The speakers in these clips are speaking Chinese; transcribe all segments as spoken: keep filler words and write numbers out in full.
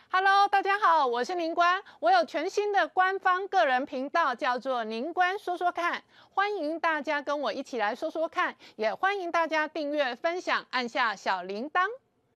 Hello， 大家好，我是宁官，我有全新的官方个人频道，叫做宁官说说看，欢迎大家跟我一起来说说看，也欢迎大家订阅、分享，按下小铃铛。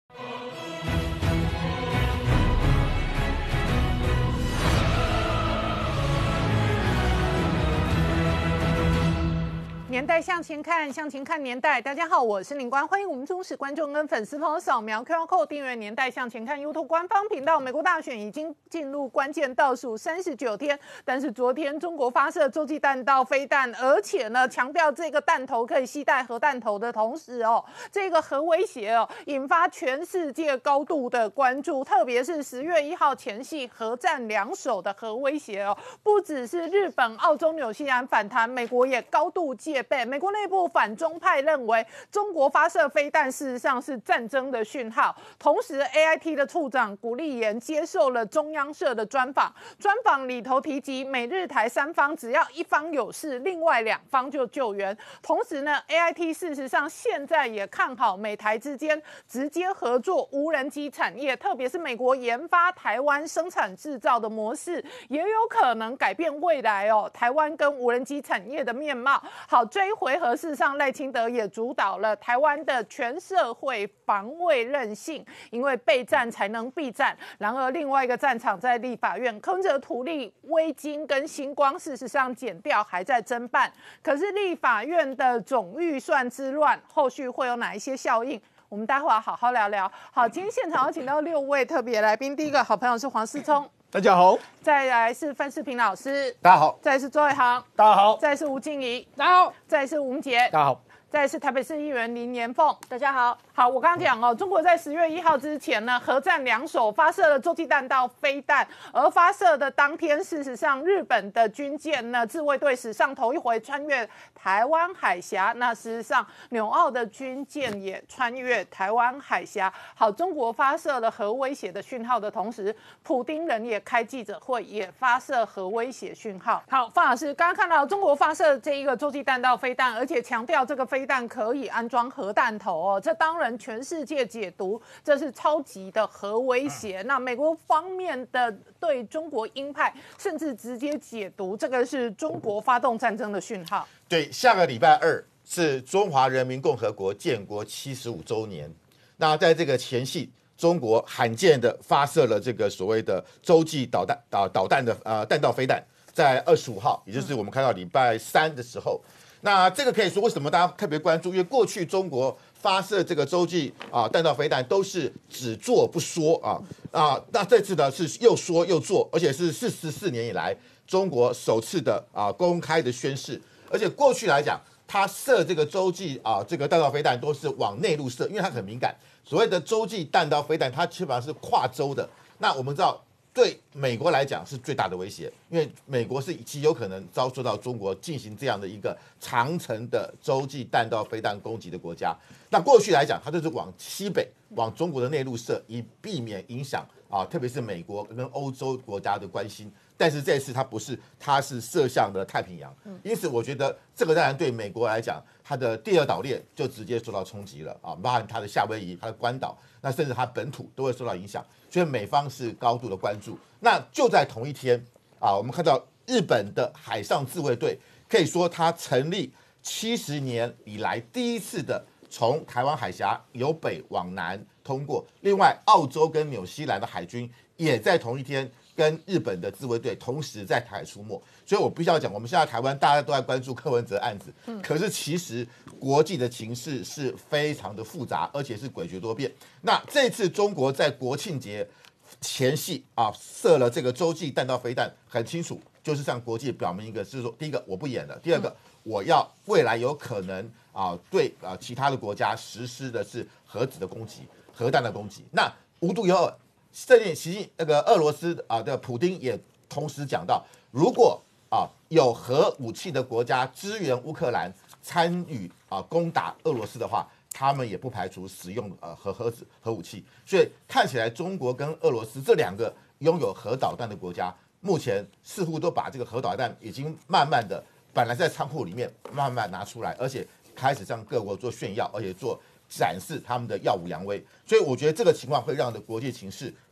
年代向前看，向前看年代。大家好，我是宁官，欢迎我们忠实观众跟粉丝朋友扫描 Q R code 订阅《年代向前看》YouTube 官方频道。美国大选已经进入关键倒数三十九天，但是昨天中国发射洲际弹道飞弹，而且呢强调这个弹头可以携带核弹头的同时哦，这个核威胁哦引发全世界高度的关注，特别是十月一号前夕核战两手的核威胁哦，不只是日本、澳洲、纽西兰反弹，美国也高度戒。美国内部反中派认为，中国发射飞弹事实上是战争的讯号。同时 ，A I T 的处长古立言接受了中央社的专访，专访里头提及，美日台三方只要一方有事，另外两方就救援。同时呢 ，A I T 事实上现在也看好美台之间直接合作无人机产业，特别是美国研发台湾生产制造的模式，也有可能改变未来哦台湾跟无人机产业的面貌。好。这一回合，事实上赖清德也主导了台湾的全社会防卫韧性，因为备战才能避战。然而，另外一个战场在立法院，柯文哲图利微金跟星光，事实上检调还在侦办。可是立法院的总预算之乱，后续会有哪一些效应？我们待会儿好好聊聊。好，今天现场有请到六位特别来宾，第一个好朋友是黄思聪。 大家好， 再来是范世平老师， 大家好； 再来是周伟航， 大家好； 再来是吴静怡， 大家好； 再来是吴杰， 大家好； 再来是台北市议员林延凤，大家好。好，我刚刚讲哦，中国在十月一号之前呢，核战两手发射了洲际弹道飞弹，而发射的当天，事实上日本的军舰呢，自卫队史上头一回穿越台湾海峡。那事实上，纽澳的军舰也穿越台湾海峡。好，中国发射了核威胁的讯号的同时，普丁人也开记者会，也发射核威胁讯号。好，范老师刚刚看到中国发射这一个洲际弹道飞弹，而且强调这个飞弹可以安装核弹头哦，这当然全世界解读这是超级的核威胁。那美国方面的对中国鹰派，甚至直接解读这个是中国发动战争的讯号。 对，下个礼拜二是中华人民共和国建国七十五周年。那在这个前夕，中国罕见的发射了这个所谓的洲际导弹导导弹的呃弹道飞弹，在二十五号，也就是我们看到礼拜三的时候。那这个可以说为什么大家特别关注？因为过去中国发射这个洲际啊弹道飞弹都是只做不说啊啊，那这次呢是又说又做，而且是四十四年以来中国首次的啊公开的宣示。而且过去来讲，它射这个洲际啊这个弹道飞弹都是往内陆射，因为它很敏感。所谓的洲际弹道飞弹，它基本上是跨洲的。那我们知道，对美国来讲是最大的威胁，因为美国是极有可能遭受到中国进行这样的一个长程的洲际弹道飞弹攻击的国家。那过去来讲，它就是往西北、往中国的内陆射，以避免影响啊，特别是美国跟欧洲国家的关心。但是这次它不是，它是射向的太平洋，因此我觉得这个当然对美国来讲，它的第二岛链就直接受到冲击了啊，包含它的夏威夷、它的关岛，那甚至它本土都会受到影响，所以美方是高度的关注。那就在同一天啊，我们看到日本的海上自卫队，可以说它成立七十年以来第一次的从台湾海峡由北往南通过。另外，澳洲跟纽西兰的海军也在同一天跟日本的自卫队同时在台海出没，所以我必须要讲，我们现在台湾大家都在关注柯文哲案子，可是其实国际的情势是非常的复杂，而且是诡谲多变。那这次中国在国庆节前夕啊射了这个洲际弹道飞弹，很清楚就是向国际表明一个，是说第一个我不演了，第二个我要未来有可能啊对啊其他的国家实施的是核子的攻击、核弹的攻击。那无独有偶。这里习近那个俄罗斯啊的普丁也同时讲到，如果啊有核武器的国家支援乌克兰参与啊攻打俄罗斯的话，他们也不排除使用呃核核子核武器。所以看起来中国跟俄罗斯这两个拥有核导弹的国家，目前似乎都把这个核导弹已经慢慢的本来在仓库里面慢慢拿出来，而且开始向各国做炫耀，而且做展示他们的耀武扬威。所以我觉得这个情况会让的国际情势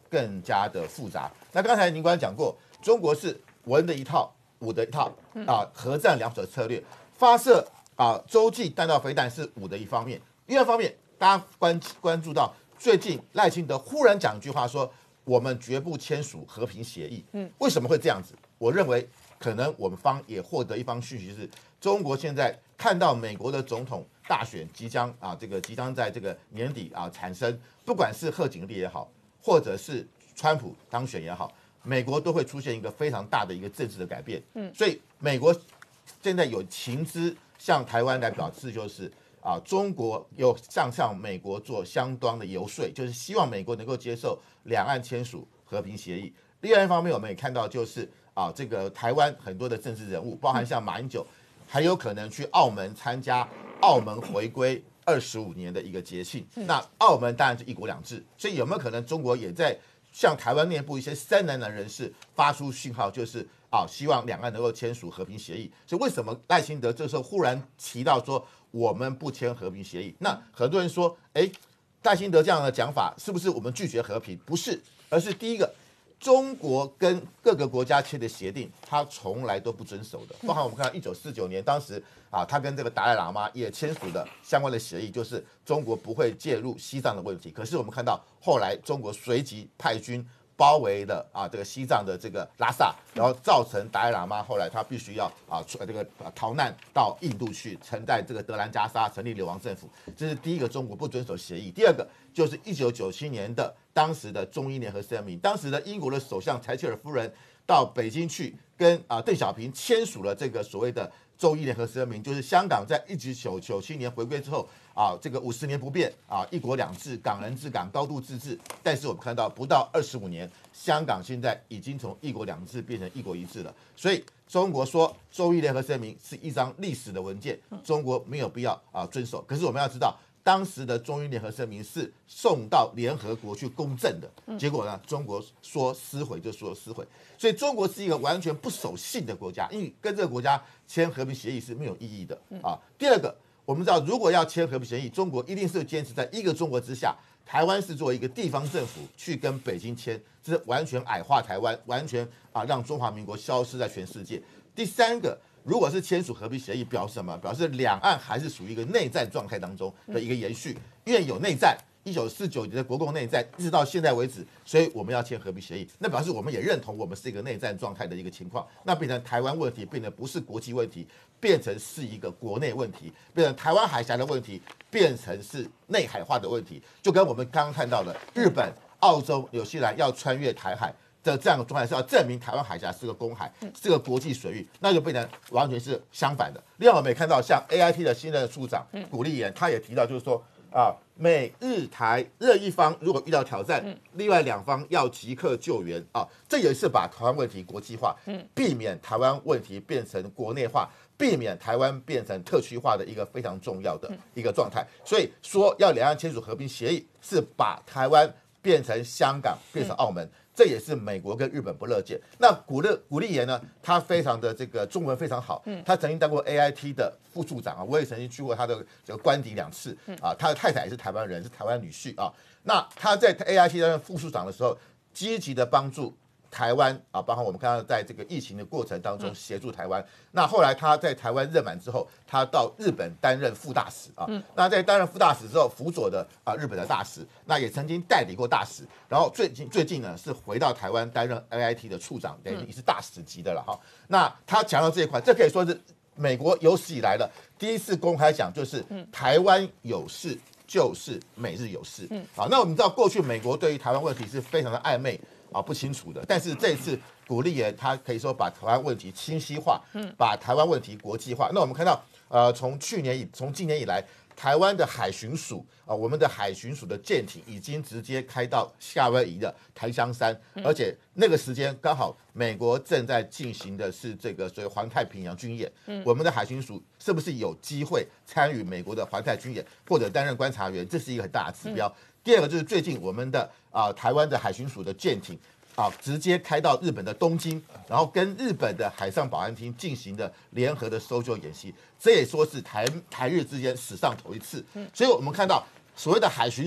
更加的复杂。那刚才您刚才讲过，中国是文的一套，武的一套啊，核战两手策略，发射啊洲际弹道飞弹是武的一方面，另外一方面大家关关注到最近赖清德忽然讲一句话说，我们绝不签署和平协议。嗯，为什么会这样子？我认为可能我们方也获得一方讯息是，中国现在看到美国的总统大选即将啊，这个即将在这个年底啊产生，不管是贺锦丽也好，或者是川普当选也好，美国都会出现一个非常大的一个政治的改变。嗯，所以美国现在有情资向台湾来表示，就是啊，中国有向向美国做相当的游说，就是希望美国能够接受两岸签署和平协议。另外一方面，我们也看到就是啊，这个台湾很多的政治人物，包含像马英九，还有可能去澳门参加澳门回归二十五年的一个节庆。那澳门当然是一国两制，所以有没有可能中国也在向台湾内部一些三南南人士发出讯号，就是啊，希望两岸能够签署和平协议？所以为什么赖清德这时候忽然提到说我们不签和平协议？那很多人说，哎，赖清德这样的讲法是不是我们拒绝和平？不是，而是第一个，中国跟各个国家签的协定，他从来都不遵守的。包含我们看到一九四九年，当时啊，他跟这个达赖喇嘛也签署的相关的协议，就是中国不会介入西藏的问题。可是我们看到后来中国随即派军包围了啊这个西藏的这个拉萨，然后造成达赖喇嘛后来他必须要啊这个逃难到印度去，承担这个德兰加沙成立流亡政府。这是第一个中国不遵守协议。第二个就是一九九七年的当时的中英联合声明，当时的英国的首相柴契尔夫人到北京去跟啊邓小平签署了这个所谓的中英联合声明，就是香港在一九九七年回归之后啊，这个五十年不变啊，一国两制，港人治港，高度自治。但是我们看到不到二十五年，香港现在已经从一国两制变成一国一制了。所以中国说中英联合声明是一张历史的文件，中国没有必要啊遵守。可是我们要知道，当时的中英联合声明是送到联合国去公证的，结果呢，中国说撕毁就说撕毁，所以中国是一个完全不守信的国家，因为跟这个国家签和平协议是没有意义的啊。第二个，我们知道如果要签和平协议，中国一定是坚持在一个中国之下，台湾是作为一个地方政府去跟北京签，这是完全矮化台湾，完全啊让中华民国消失在全世界。第三个，如果是签署和平协议，表示什么？表示两岸还是属于一个内战状态当中的一个延续，因为有内战，一九四九年的国共内战一直到现在为止，所以我们要签和平协议，那表示我们也认同我们是一个内战状态的一个情况，那变成台湾问题变得不是国际问题，变成是一个国内问题，变成台湾海峡的问题变成是内海化的问题，就跟我们刚刚看到的日本、澳洲、纽西兰要穿越台海的这样的状态是要证明台湾海峡是个公海，是个国际水域，那就变成完全是相反的。另外，我们也看到像 A I T 的新任处长古立言，他也提到，就是说啊，美日台任一方如果遇到挑战，另外两方要即刻救援啊，这也是把台湾问题国际化，避免台湾问题变成国内化，避免台湾变成特区化的一个非常重要的一个状态。所以说，要两岸签署和平协议，是把台湾变成香港，变成澳门。这也是美国跟日本不乐见。那古立古立言呢，他非常的这个中文非常好，他曾经当过 A I T 的副处长啊，我也曾经去过他的这个官邸两次啊，他的太太也是台湾人，是台湾女婿啊。那他在 A I T 担任副处长的时候，积极的帮助台湾啊，包括我们看到在这个疫情的过程当中协助台湾。那后来他在台湾任满之后，他到日本担任副大使啊。那在担任副大使之后，辅佐的啊日本的大使，那也曾经代理过大使。然后最近最近呢是回到台湾担任 A I T 的处长，等于也是大使级的了哈。那他强调这一块，这可以说是美国有史以来的第一次公开讲，就是台湾有事就是美日有事。好，那我们知道过去美国对于台湾问题是非常的暧昧啊不清楚的，但是这一次古立言他可以说把台湾问题清晰化，把台湾问题国际化。那我们看到，呃，从去年以从今年以来，台湾的海巡署啊，我们的海巡署的舰艇已经直接开到夏威夷的台香山，而且那个时间刚好美国正在进行的是这个所谓环太平洋军演，我们的海巡署是不是有机会参与美国的环太军演，或者担任观察员？这是一个很大的指标。第二个就是最近我们的啊、呃、台湾的海巡署的舰艇啊直接开到日本的东京，然后跟日本的海上保安厅进行的联合的搜救演习，这也说是台台日之间史上头一次。所以我们看到所谓的海巡署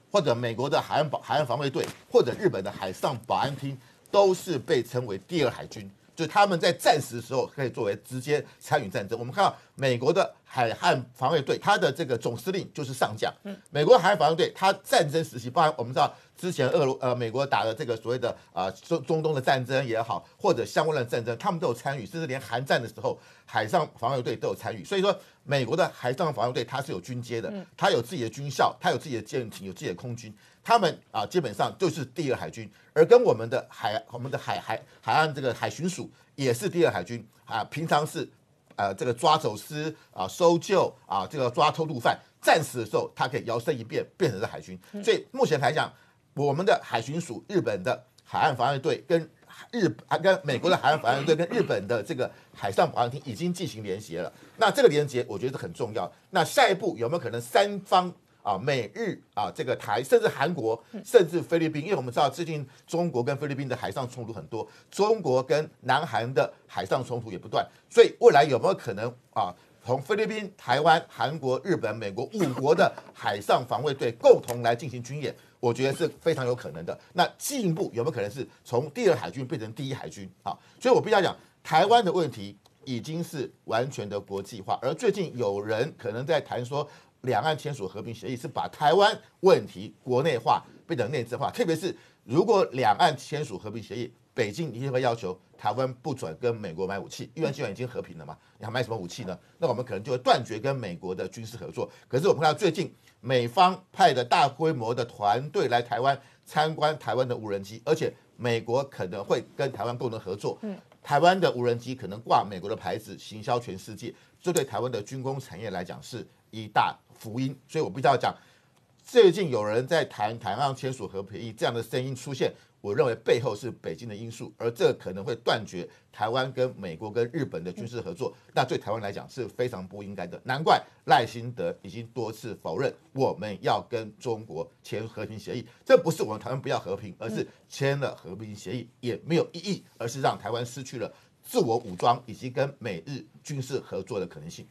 或者美国的海岸保海岸防卫队，或者日本的海上保安厅，都是被称为第二海军。就是他们在战时的时候可以作为直接参与战争。我们看到美国的海岸防卫队，它的这个总司令就是上将。美国海岸防卫队，它战争时期，包含我们知道之前俄罗呃美国打的这个所谓的啊、呃、中中东的战争也好，或者相关的战争，他们都有参与，甚至连韩战的时候，海上防卫队都有参与。所以说，美国的海上防卫队它是有军阶的，它有自己的军校，它有自己的舰艇，有自己的空军。他们啊，基本上就是第二海军，而跟我们的海、我们的海海海岸这个海巡署也是第二海军啊。平常是呃这个抓走私啊、搜救啊、这个抓偷渡犯，战时的时候它可以摇身一变变成是海军。所以目前来讲，我们的海巡署、日本的海岸防卫队跟日啊跟美国的海岸防卫队跟日本的这个海上保安厅已经进行连结了。那这个连结我觉得很重要。那下一步有没有可能三方？啊，美日啊，这个台，甚至韩国，甚至菲律宾，因为我们知道最近中国跟菲律宾的海上冲突很多，中国跟南韩的海上冲突也不断，所以未来有没有可能啊，从菲律宾、台湾、韩国、日本、美国五国的海上防卫队共同来进行军演？我觉得是非常有可能的。那进一步有没有可能是从第二海军变成第一海军啊？所以我必须要讲，台湾的问题已经是完全的国际化，而最近有人可能在谈说，两岸签署和平协议是把台湾问题国内化变成内政化，特别是如果两岸签署和平协议，北京一定会要求台湾不准跟美国买武器，因为既然已经和平了嘛，你还买什么武器呢？那我们可能就会断绝跟美国的军事合作。可是我们看到最近美方派的大规模的团队来台湾参观台湾的无人机，而且美国可能会跟台湾共同合作。嗯，台湾的无人机可能挂美国的牌子，行销全世界，这对台湾的军工产业来讲是一大福音。所以我必须要讲，最近有人在谈台湾签署和平协议这样的声音出现，我认为背后是北京的因素，而这可能会断绝台湾跟美国跟日本的军事合作，那对台湾来讲是非常不应该的。难怪赖清德已经多次否认我们要跟中国签和平协议，这不是我们台湾不要和平，而是签了和平协议也没有意义，而是让台湾失去了自我武装以及跟美日军事合作的可能性。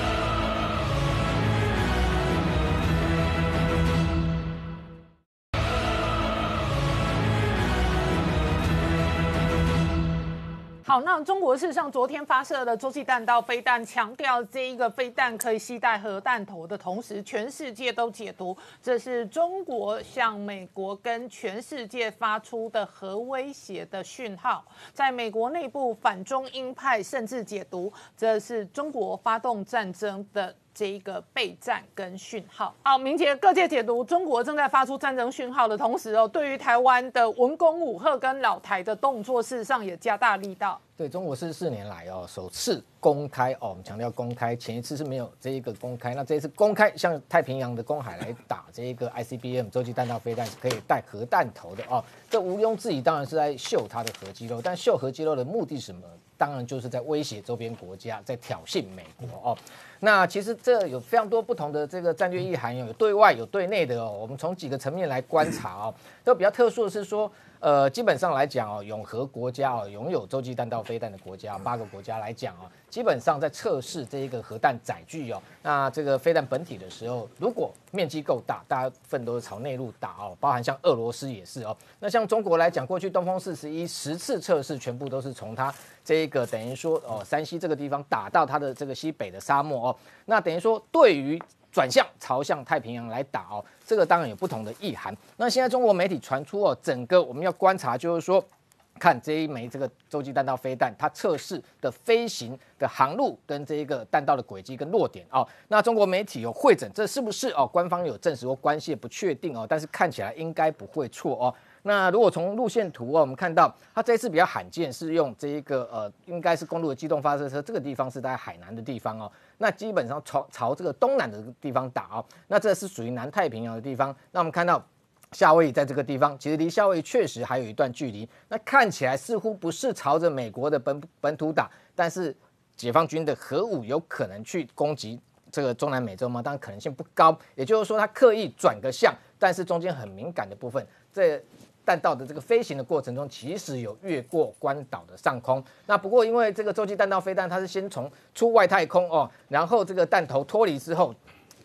好，那中国事实上昨天发射的洲际弹道飞弹，强调这一个飞弹可以携带核弹头的同时，全世界都解读这是中国向美国跟全世界发出的核威胁的讯号。在美国内部，反中鹰派甚至解读这是中国发动战争的这一个备战跟讯号。好，明杰，各界解读中国正在发出战争讯号的同时哦，对于台湾的文攻武吓跟老台的动作，事实上也加大力道。 对，中国是四年来哦首次公开哦，我们强调公开，前一次是没有这一个公开，那这一次公开向太平洋的公海来打这一个 I C B M 洲际弹道飞弹是可以带核弹头的哦，这毋庸置疑，当然是在秀它的核肌肉，但秀核肌肉的目的是什么？当然就是在威胁周边国家，在挑衅美国哦。那其实这有非常多不同的这个战略意涵，有对外有对内的哦。我们从几个层面来观察哦，都比较特殊的是说，呃，基本上来讲哦，永和国家哦，拥有洲际弹道飞弹的国家，八个国家来讲哦，基本上在测试这一个核弹载具哦，那这个飞弹本体的时候，如果面积够大，大部分都是朝内陆打哦，包含像俄罗斯也是哦。那像中国来讲，过去东风四十一十次测试，全部都是从它这一个等于说哦，山西这个地方打到它的这个西北的沙漠哦，那等于说对于转向朝向太平洋来打哦，这个当然有不同的意涵。那现在中国媒体传出哦，整个我们要观察就是说，看这一枚这个洲际弹道飞弹，它测试的飞行的航路跟这一个弹道的轨迹跟落点哦。那中国媒体有汇整，这是不是哦？官方有证实或关系也不确定哦，但是看起来应该不会错哦。那如果从路线图哦，我们看到它这一次比较罕见，是用这一个呃，应该是公路的机动发射车，这个地方是在海南的地方哦。那基本上朝朝这个东南的地方打哦，那这是属于南太平洋的地方。那我们看到夏威夷在这个地方，其实离夏威夷确实还有一段距离。那看起来似乎不是朝着美国的本本土打，但是解放军的核武有可能去攻击这个中南美洲吗？当然可能性不高。也就是说，它刻意转个向，但是中间很敏感的部分，这弹道的这个飞行的过程中，其实有越过关岛的上空。那不过因为这个洲际弹道飞弹，它是先从出外太空哦，然后这个弹头脱离之后，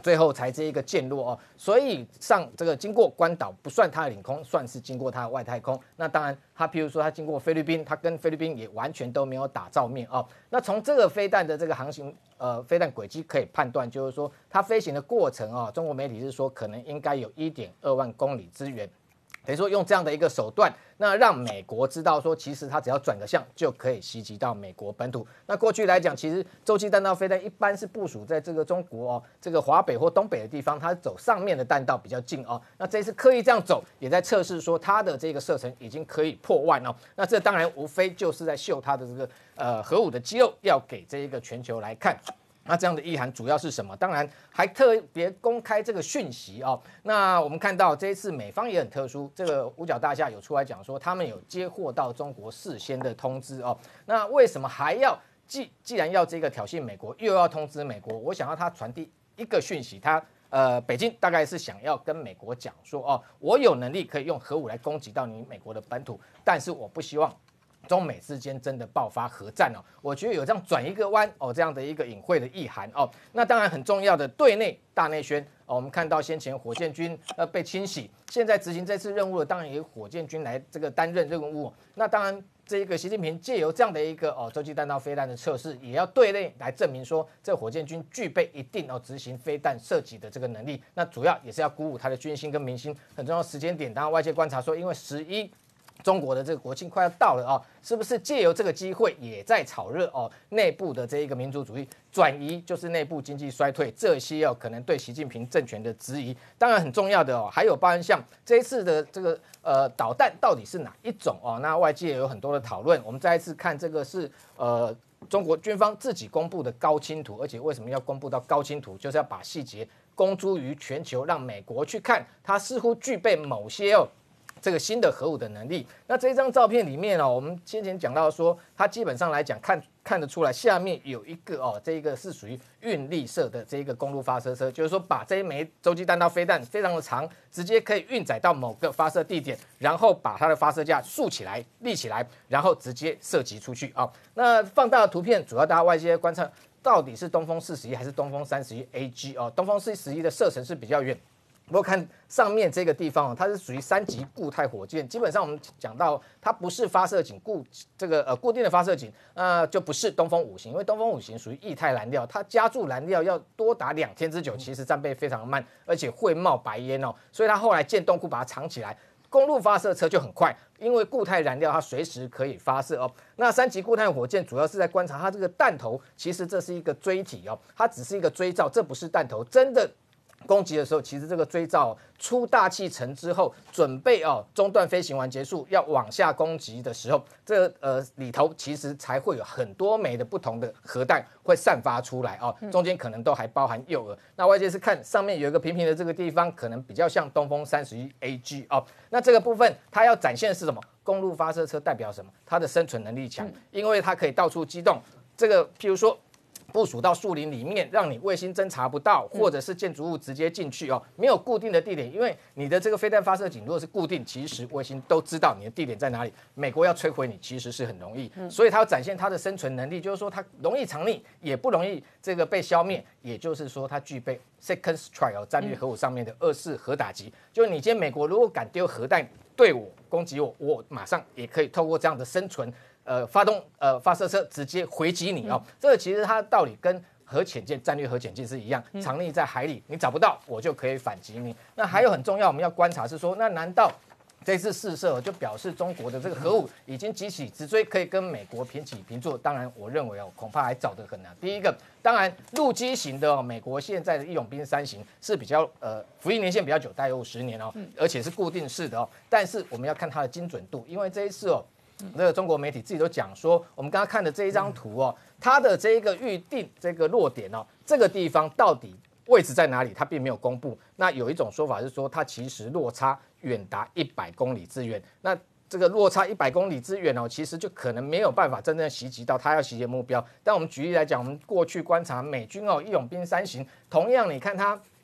最后才这一个降落哦，所以上这个经过关岛不算它的领空，算是经过它的外太空。那当然，它譬如说它经过菲律宾，它跟菲律宾也完全都没有打照面哦。那从这个飞弹的这个航行呃飞弹轨迹可以判断，就是说它飞行的过程哦，中国媒体是说可能应该有一点二万公里之远。等于说用这样的一个手段，那让美国知道说，其实它只要转个向就可以袭击到美国本土。那过去来讲，其实洲际弹道飞弹一般是部署在这个中国哦，这个华北或东北的地方，它走上面的弹道比较近哦。那这次刻意这样走，也在测试说它的这个射程已经可以破万哦。那这当然无非就是在秀它的这个呃核武的肌肉，要给这一个全球来看。那这样的意涵主要是什么？当然还特别公开这个讯息哦。那我们看到这一次美方也很特殊，这个五角大厦有出来讲说，他们有接获到中国事先的通知哦。那为什么还要既既然要这个挑衅美国，又要通知美国？我想要他传递一个讯息，他呃北京大概是想要跟美国讲说哦，我有能力可以用核武来攻击到你美国的本土，但是我不希望中美之间真的爆发核战哦，我觉得有这样转一个弯哦，这样的一个隐晦的意涵哦。那当然很重要的对内大内宣哦，我们看到先前火箭军呃被清洗，现在执行这次任务的当然也有火箭军来这个担任任务、哦。那当然这个习近平借由这样的一个哦洲际弹道飞弹的测试，也要对内来证明说，这火箭军具备一定哦执行飞弹射击的这个能力。那主要也是要鼓舞他的军心跟民心。很重要的时间点，当然外界观察说，因为十一。中国的这个国庆快要到了哦，是不是借由这个机会也在炒热哦内部的这一个民族主义转移，就是内部经济衰退这些哦可能对习近平政权的质疑。当然很重要的哦，还有包含像这一次的这个呃导弹到底是哪一种哦？那外界有很多的讨论。我们再一次看这个是呃中国军方自己公布的高清图，而且为什么要公布到高清图？就是要把细节公诸于全球，让美国去看，它似乎具备某些哦。这个新的核武的能力，那这张照片里面哦，我们先前讲到说，它基本上来讲看看得出来，下面有一个哦，这个是属于运力射的这一个公路发射车，就是说把这一枚洲际弹道飞弹非常的长，直接可以运载到某个发射地点，然后把它的发射架竖起来、立起来，然后直接射击出去啊、哦。那放大的图片，主要大家外界观察到底是东风四十一还是东风三十一 A G 哦？东风四十一的射程是比较远。不过看上面这个地方哦，它是属于三级固态火箭。基本上我们讲到它不是发射井固这个呃固定的发射井，那、呃、就不是东风五型，因为东风五型属于液态燃料，它加注燃料要多达两天之久，其实战备非常慢，而且会冒白烟哦。所以它后来建洞库把它藏起来。公路发射车就很快，因为固态燃料它随时可以发射哦。那三级固态火箭主要是在观察它这个弹头，其实这是一个锥体哦，它只是一个锥罩，这不是弹头，真的。攻击的时候，其实这个锥罩出大气层之后，准备哦中段飞行完结束，要往下攻击的时候，这个呃里头其实才会有很多枚的不同的核弹会散发出来哦，中间可能都还包含诱饵。那外界是看上面有一个平平的这个地方，可能比较像东风三十一 A G 哦。那这个部分它要展现的是什么？公路发射车代表什么？它的生存能力强，因为它可以到处机动。这个譬如说。部署到树林里面，让你卫星侦察不到，或者是建筑物直接进去哦，没有固定的地点，因为你的这个飞弹发射井如果是固定，其实卫星都知道你的地点在哪里。美国要摧毁你，其实是很容易，所以它要展现它的生存能力，就是说它容易藏匿，也不容易这个被消灭，也就是说它具备 second strike 哦，战略核武上面的二式核打击。就是你今天美国如果敢丢核弹对我攻击我，我马上也可以透过这样的生存。呃，发动呃发射车直接回击你哦，嗯、这个其实它的道理跟核潜舰、战略核潜舰是一样，藏匿在海里，你找不到，我就可以反击你。那还有很重要，我们要观察是说，那难道这次试射就表示中国的这个核武已经急起直追，可以跟美国平起平坐？当然，我认为哦，恐怕还早得很啊。第一个，当然陆基型的哦，美国现在的义勇兵三型是比较呃服役年限比较久，大概有五十年哦，而且是固定式的哦。但是我们要看它的精准度，因为这一次哦。这个中国媒体自己都讲说，我们刚刚看的这一张图哦，它的这个预定这个落点哦，这个地方到底位置在哪里，它并没有公布。那有一种说法是说，它其实落差远达一百公里之远。那这个落差一百公里之远哦，其实就可能没有办法真正袭击到它要袭击的目标。但我们举例来讲，我们过去观察美军哦义勇兵三型，同样你看它。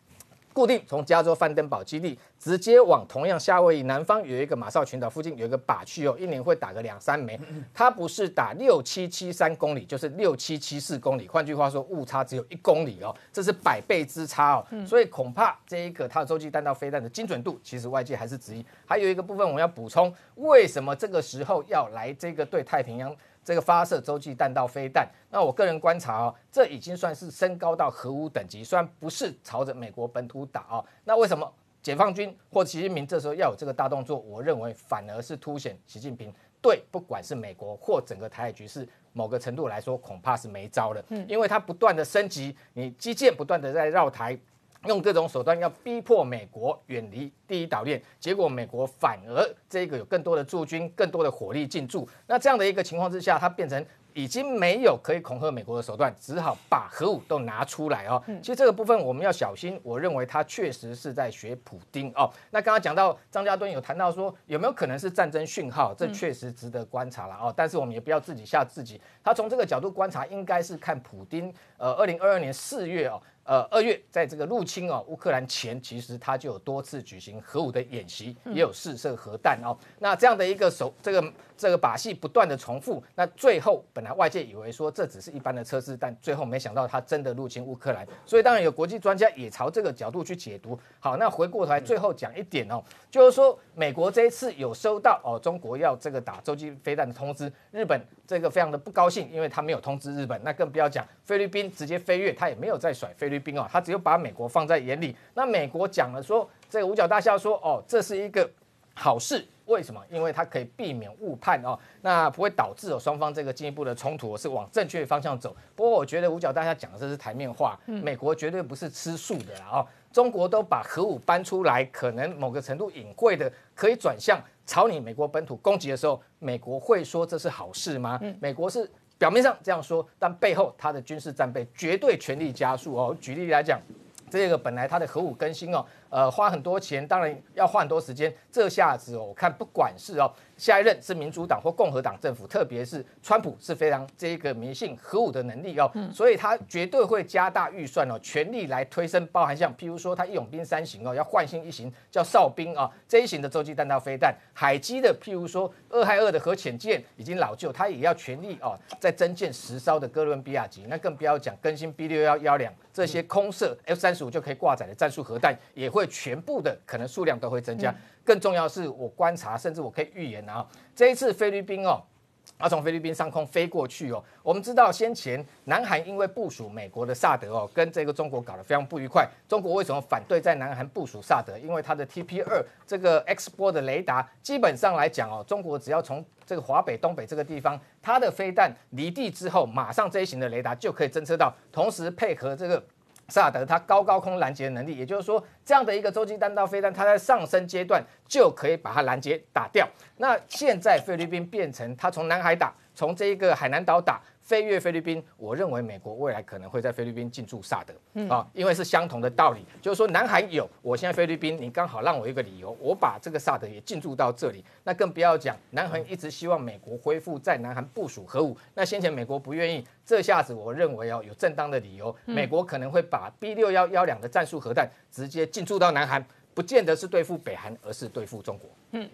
固定从加州范登堡基地直接往同样夏威夷南方有一个马绍群岛附近有一个靶区哦，一年会打个两三枚，它不是打六七七三公里，就是六七七四公里，换句话说误差只有一公里哦，这是百倍之差哦，所以恐怕这一个它的洲际弹道飞弹的精准度，其实外界还是质疑。还有一个部分我们要补充，为什么这个时候要来这个对太平洋？这个发射洲际弹道飞弹，那我个人观察哦，这已经算是升高到核武等级，虽然不是朝着美国本土打哦，那为什么解放军或习近平这时候要有这个大动作？我认为反而是凸显习近平对不管是美国或整个台海局势某个程度来说，恐怕是没招了，嗯，因为它不断的升级，你基建不断的在绕台。用各种手段要逼迫美国远离第一岛链，结果美国反而这个有更多的驻军、更多的火力进驻。那这样的一个情况之下，它变成已经没有可以恐吓美国的手段，只好把核武都拿出来哦。其实这个部分我们要小心，我认为他确实是在学普丁哦。那刚刚讲到张家敦有谈到说有没有可能是战争讯号，这确实值得观察了哦。但是我们也不要自己吓自己，他从这个角度观察，应该是看普丁呃，二零二二年四月哦。呃，二月在这个入侵哦乌克兰前，其实他就有多次举行核武的演习，也有试射核弹哦。那这样的一个手，这个这个把戏不断的重复，那最后本来外界以为说这只是一般的测试，但最后没想到他真的入侵乌克兰，所以当然有国际专家也朝这个角度去解读。好，那回过头来最后讲一点哦，就是说美国这一次有收到哦中国要这个打洲际飞弹的通知，日本这个非常的不高兴，因为他没有通知日本，那更不要讲菲律宾直接飞越，他也没有再甩菲律宾。兵哦，他只有把美国放在眼里。那美国讲了说，这个五角大厦说，哦，这是一个好事。为什么？因为它可以避免误判哦，那不会导致哦双方这个进一步的冲突，是往正确的方向走。不过我觉得五角大厦讲的这是台面话，美国绝对不是吃素的啦哦。中国都把核武搬出来，可能某个程度隐晦的可以转向朝你美国本土攻击的时候，美国会说这是好事吗？美国是。表面上这样说，但背后它的军事战备绝对全力加速哦。举例来讲，这个本来它的核武更新哦，呃，花很多钱，当然要花很多时间。这下子哦，我看不管是哦下一任是民主党或共和党政府，特别是川普是非常这个迷信核武的能力哦，嗯、所以他绝对会加大预算哦，全力来推升，包含像譬如说他义勇兵三型哦，要换新一型叫哨兵啊、哦，这一型的洲际弹道飞弹，海基的譬如说二亥二的核潜舰已经老旧，他也要全力哦，在增建十艘的哥伦比亚级，那更不要讲更新 B 六一一两这些空射 F 三十五就可以挂载的战术核弹，也会全部的可能数量都会增加。嗯、更重要的是，我观察甚至我可以预言啊，这一次菲律宾哦。要从菲律宾上空飞过去哦。我们知道先前南韩因为部署美国的萨德哦，跟这个中国搞得非常不愉快。中国为什么反对在南韩部署萨德？因为它的 T P 二这个 X 波的雷达，基本上来讲哦，中国只要从这个华北、东北这个地方，它的飞弹离地之后，马上这一型的雷达就可以侦测到，同时配合这个。萨德它高高空拦截的能力，也就是说，这样的一个洲际弹道飞弹，它在上升阶段就可以把它拦截打掉。那现在菲律宾变成它从南海打，从这个海南岛打，飞越菲律宾，我认为美国未来可能会在菲律宾进驻萨德，嗯啊，因为是相同的道理，就是说南海有，我现在菲律宾，你刚好让我一个理由，我把这个萨德也进驻到这里。那更不要讲，南韩一直希望美国恢复在南韩部署核武，那先前美国不愿意，这下子我认为哦有正当的理由，美国可能会把 B 六一一两的战术核弹直接进驻到南韩，不见得是对付北韩，而是对付中国。嗯。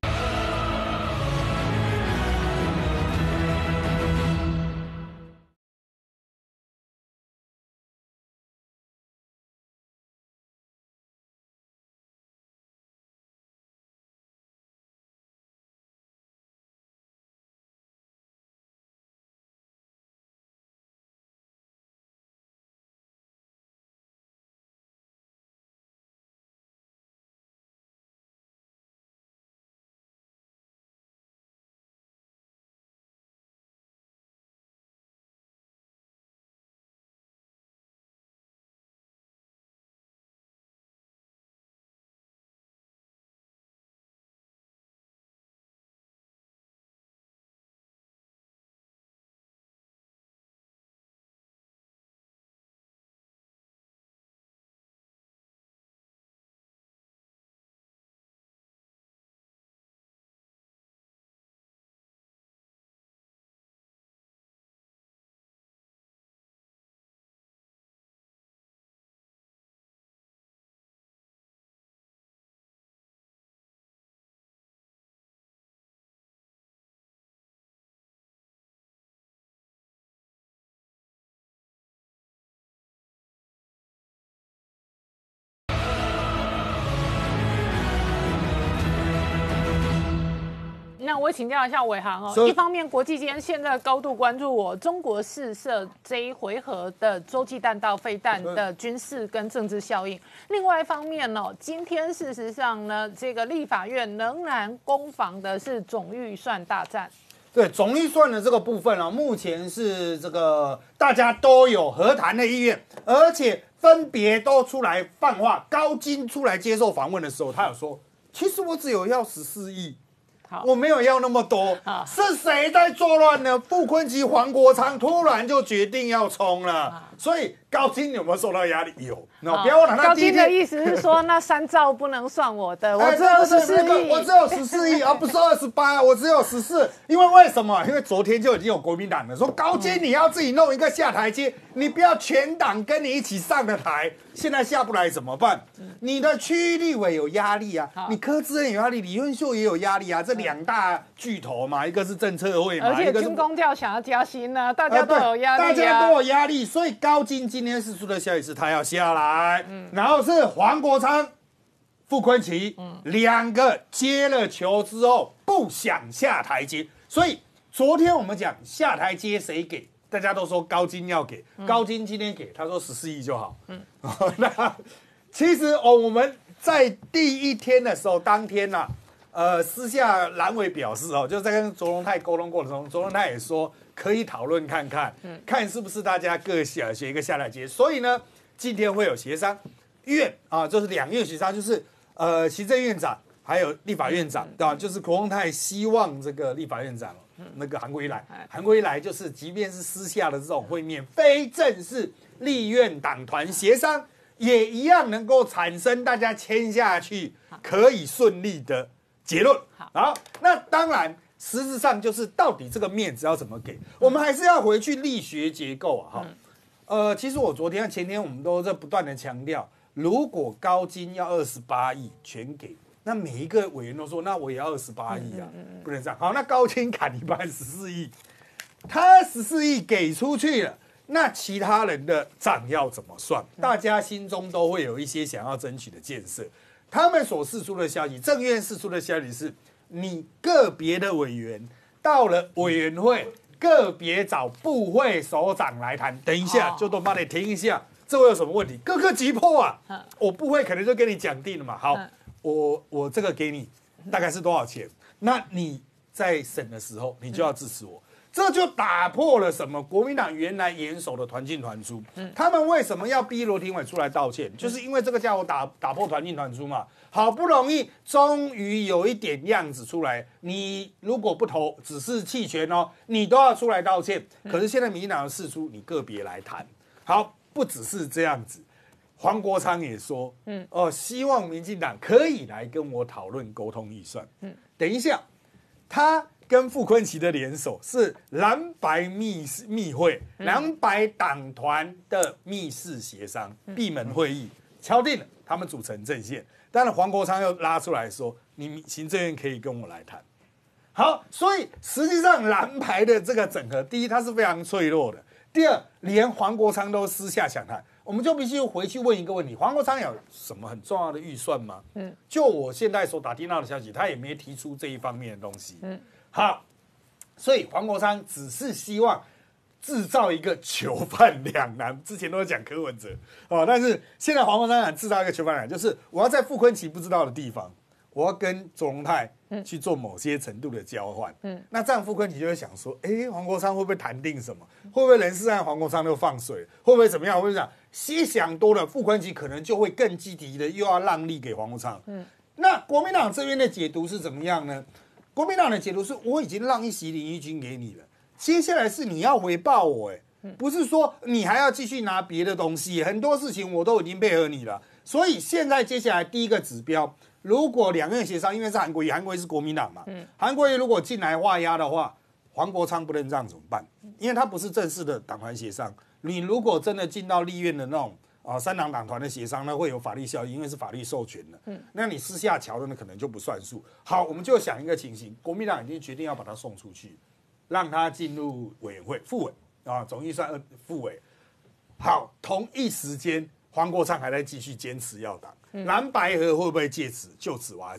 那我请教一下伟航哦， 所以一方面国际间现在高度关注我中国试射这一回合的洲际弹道飞弹的军事跟政治效应，另外一方面哦，今天事实上呢，这个立法院仍然攻防的是总预算大战。 对总预算的这个部分啊，目前是这个大家都有和谈的意愿，而且分别都出来放话。高金出来接受访问的时候，他有说，其实我只有要十四亿。我没有要那么多，是谁在作乱呢？傅昆萁、黄国昌突然就决定要冲了，所以高金有没有受到压力？有，那不要忘了他高第一天金的意思是说，那三兆不能算我的，我只有十四亿， 我只有十四亿，而不是二十八，我只有十四。因为为什么？因为昨天就已经有国民党的说，高金你要自己弄一个下台阶，你不要全党跟你一起上的台。现在下不来怎么办？你的区域立委有压力啊，你柯志恩有压力，李润秀也有压力啊，这两大巨头嘛，一个是政策会嘛， 而且一个是军公调想要加薪呢、啊，大家都有压力、啊呃，大家都有压力，所以高金今天释出的消息是他要下来，嗯、然后是黄国昌、傅昆萁、嗯、两个接了球之后不想下台阶，所以昨天我们讲下台阶谁给？大家都说高金要给，嗯、高金今天给，他说十四亿就好。嗯，那其实哦，我们在第一天的时候，当天呐、啊，呃，私下蓝委表示哦，就在跟卓荣泰沟通过程中，卓荣泰也说可以讨论看看，嗯、看是不是大家各写写一个下台阶。所以呢，今天会有协商院啊，就是两院协商，就是呃，行政院长还有立法院长，对吧？就是卓荣泰希望这个立法院长。那个韩国瑜来，韩国瑜来就是，即便是私下的这种会面，非正式立院党团协商，也一样能够产生大家签下去可以顺利的结论。好，那当然，实质上就是到底这个面子要怎么给，我们还是要回去力学结构啊。哈，呃，其实我昨天、前天我们都在不断的强调，如果高金要二十八亿全给。那每一个委员都说，那我也要二十八亿啊，不能这样。好，那高金砍一半十四亿，他十四亿给出去了，那其他人的账要怎么算？大家心中都会有一些想要争取的建设。他们所释出的消息，政院释出的消息是，你个别的委员到了委员会，个别找部会首长来谈。等一下，就都帮你停一下，这会有什么问题？各个急迫啊，我部会可能就跟你讲定了嘛。好。我我这个给你大概是多少钱？那你在审的时候，你就要支持我，这就打破了什么？国民党原来严守的团进团出。他们为什么要逼罗廷伟出来道歉？就是因为这个家伙打打破团进团出嘛。好不容易终于有一点样子出来，你如果不投，只是弃权哦，你都要出来道歉。可是现在民进党释出，你个别来谈。好，不只是这样子。黄国昌也说，嗯，哦，希望民进党可以来跟我讨论沟通预算。嗯，等一下，他跟傅昆萁的联手是蓝白密密会，蓝白党团的密室协商，闭门会议敲定了，他们组成阵线。当然，黄国昌又拉出来说，你行政院可以跟我来谈。好，所以实际上蓝白的这个整合，第一，它是非常脆弱的；第二，连黄国昌都私下想谈。我们就必须回去问一个问题：黄国昌有什么很重要的预算吗？嗯，就我现在所打听到的消息，他也没提出这一方面的东西。嗯，好，所以黄国昌只是希望制造一个囚犯两难。之前都是讲柯文哲哦，但是现在黄国昌想制造一个囚犯两难，就是我要在傅昆萁不知道的地方，我要跟卓荣泰去做某些程度的交换。嗯，那这样傅昆萁就会想说，哎，黄国昌会不会谈定什么？会不会人事案黄国昌就放水？会不会怎么样？会不会讲？西想多了，傅昆萁可能就会更积极的，又要让利给黄国昌。嗯，那国民党这边的解读是怎么样呢？国民党的解读是，我已经让一席林义君给你了，接下来是你要回报我，哎，不是说你还要继续拿别的东西，很多事情我都已经配合你了。所以现在接下来第一个指标，如果两院协商，因为是韩国瑜，韩国瑜是国民党嘛，韩国瑜如果进来画押的话，黄国昌不认账怎么办？因为他不是正式的党团协商。你如果真的进到立院的那种啊、呃、三党党团的协商，那会有法律效应，因为是法律授权的。嗯，那你私下瞧的呢，可能就不算数。好，我们就想一个情形，国民党已经决定要把他送出去，让他进入委员会副委啊，总预算二副委。好，同一时间，黄国昌还在继续坚持要党，蓝白合会不会借此就此瓦解？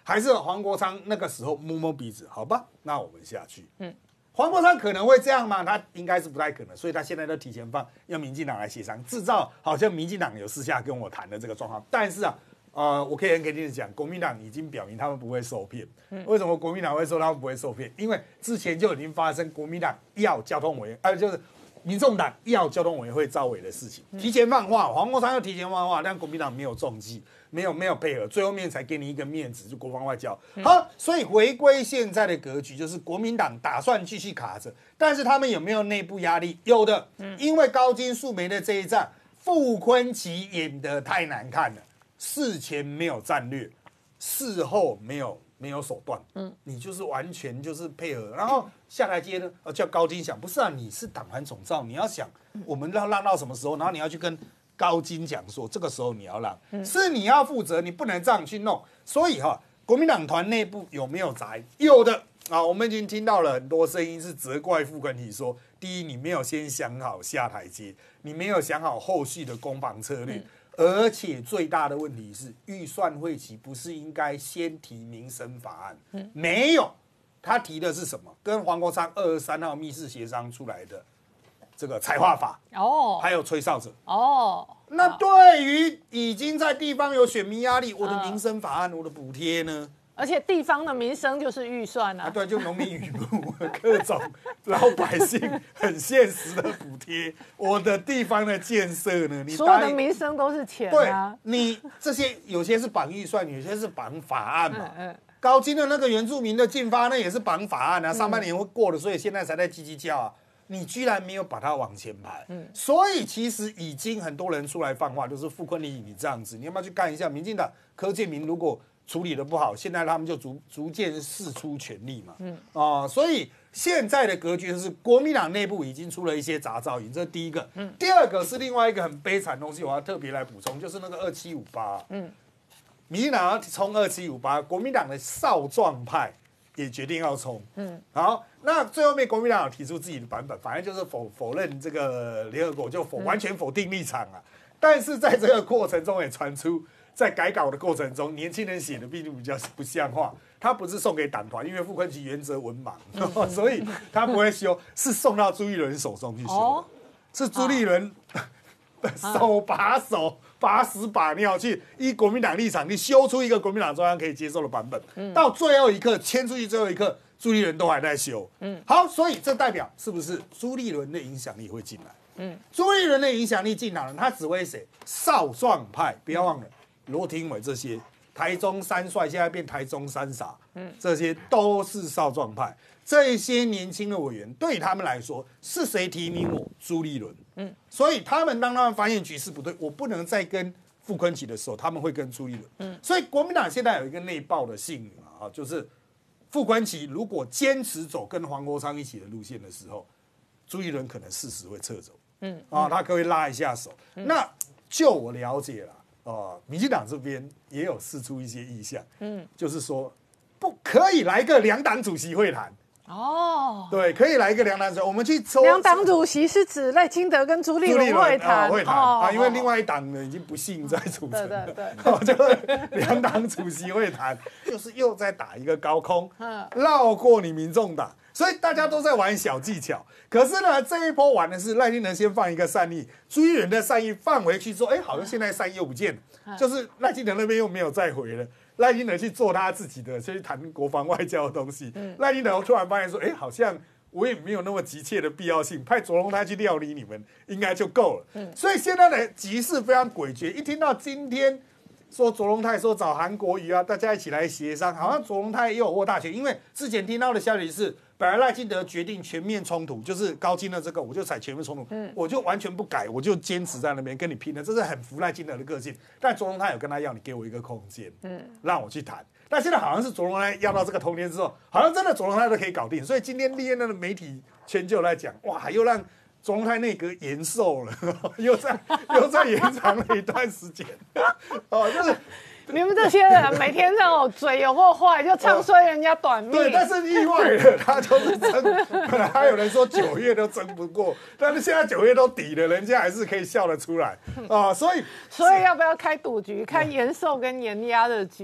还是黄国昌那个时候摸摸鼻子，好吧，那我们下去。嗯，黄国昌可能会这样吗？他应该是不太可能，所以他现在都提前放，要民进党来协商，制造好像民进党有私下跟我谈的这个状况。但是啊，呃，我可以很肯定的讲，国民党已经表明他们不会受骗。嗯、为什么国民党会说他们不会受骗？因为之前就已经发生国民党要交通委员，呃，就是民众党要交通委员会召委的事情，提前放话，黄国昌要提前放话，但国民党没有中计。没有没有配合，最后面才给你一个面子，就国防外交。好，所以回归现在的格局，就是国民党打算继续卡着，但是他们有没有内部压力？有的，因为高金素梅的这一战，傅崐萁演得太难看了，事前没有战略，事后没有没有手段，嗯，你就是完全就是配合，然后下台阶呢，呃，叫高金想，不是啊，你是党团总召，你要想我们要让到什么时候，然后你要去跟高金讲说，这个时候你要让，是你要负责，你不能这样去弄。所以哈，国民党团内部有没有杂音？有的啊，我们已经听到了很多声音是责怪傅崐萁说，第一，你没有先想好下台阶，你没有想好后续的攻防策略，而且最大的问题是，预算会期不是应该先提民生法案？没有，他提的是什么？跟黄国昌二十三号密室协商出来的。这个彩画法哦，还有吹哨者哦，那对于已经在地方有选民压力，我的民生法案，我的补贴呢？ 而且地方的民生就是预算啊， 啊对，就农民渔牧各种老百姓很现实的补贴，我的地方的建设呢？你所有的民生都是钱啊， 对，你这些有些是绑预算，有些是绑法案嘛。嗯嗯高金的那个原住民的进发，那也是绑法案啊，上半年会过了，所以现在才在叽叽叫啊。你居然没有把它往前排，嗯，所以其实已经很多人出来放话，就是傅崐萁你这样子，你要不要去干一下？民进党柯建铭如果处理的不好，现在他们就逐逐渐释出权力嘛，嗯啊、呃，所以现在的格局就是国民党内部已经出了一些杂噪音，这是第一个，嗯，第二个是另外一个很悲惨的东西，我要特别来补充，就是那个二七五八，嗯，民进党要冲二七五八，国民党的少壮派。也决定要冲，嗯，好，那最后面国民党有提出自己的版本，反正就是否否认这个联合国，就否完全否定立场啊。但是在这个过程中也传出，在改稿的过程中，年轻人写的毕竟比较不像话，他不是送给党团，因为傅崐萁原则文盲，嗯、所以他不会修，是送到朱立伦手中去修的，哦、是朱立伦、啊、手把手。把屎把尿去依国民党立场，你修出一个国民党中央可以接受的版本，嗯、到最后一刻签出去，最后一刻朱立伦都还在修。嗯，好，所以这代表是不是朱立伦的影响力会进来？嗯，朱立伦的影响力进来了，他指挥谁？少壮派，不要忘了罗廷伟这些，台中三帅现在变台中三傻，嗯，这些都是少壮派。这些年轻的委员对他们来说，是谁提名我？朱立伦。嗯，所以他们当他们发现局势不对，我不能再跟傅崐萁的时候，他们会跟朱立伦。嗯，所以国民党现在有一个内爆的信啊，就是傅崐萁如果坚持走跟黄国昌一起的路线的时候，朱立伦可能适时会撤走。嗯，啊，他可以拉一下手。嗯、那就我了解了，呃，民进党这边也有释出一些意向。嗯，就是说不可以来个两党主席会谈。哦，对，可以来一个两党主席，我们去抽。 两党主席是指赖清德跟朱立伦会谈， 会谈啊，因为另外一党呢已经不幸在组成了，对对对，就两党主席会谈，就是又在打一个高空，绕过你民众党，所以大家都在玩小技巧。可是呢，这一波玩的是赖清德先放一个善意，朱立伦的善意放回去之后，哎，好像现在善意又不见了，就是赖清德那边又没有再回了。赖清德去做他自己的，去谈国防外交的东西。赖清德突然发现说，哎，好像我也没有那么急切的必要性，派卓荣泰去料理你们，应该就够了。嗯、所以现在的局势非常诡谲。一听到今天说卓荣泰说找韩国瑜啊，大家一起来协商，好像卓荣泰也有握大权，因为之前听到的消息是，本来赖清德决定全面冲突，就是高金的这个，我就采全面冲突，嗯、我就完全不改，我就坚持在那边跟你拼了，这是很服赖清德的个性。但卓荣泰有跟他要，你给我一个空间，嗯，让我去谈。但现在好像是卓荣泰要到这个空间之后，好像真的卓荣泰都可以搞定。所以今天立院的媒体圈就来讲，哇，又让卓荣泰内阁延寿了，又在又在延长了一段时间，哦，就是。 你们这些人每天让我嘴有够坏，就唱衰人家短命。 对，但是意外的，他就是争。本来还有人说九月都争不过，但是现在九月都底了，人家还是可以笑得出来啊。所以， 所以要不要开赌局，开延寿跟延压的局？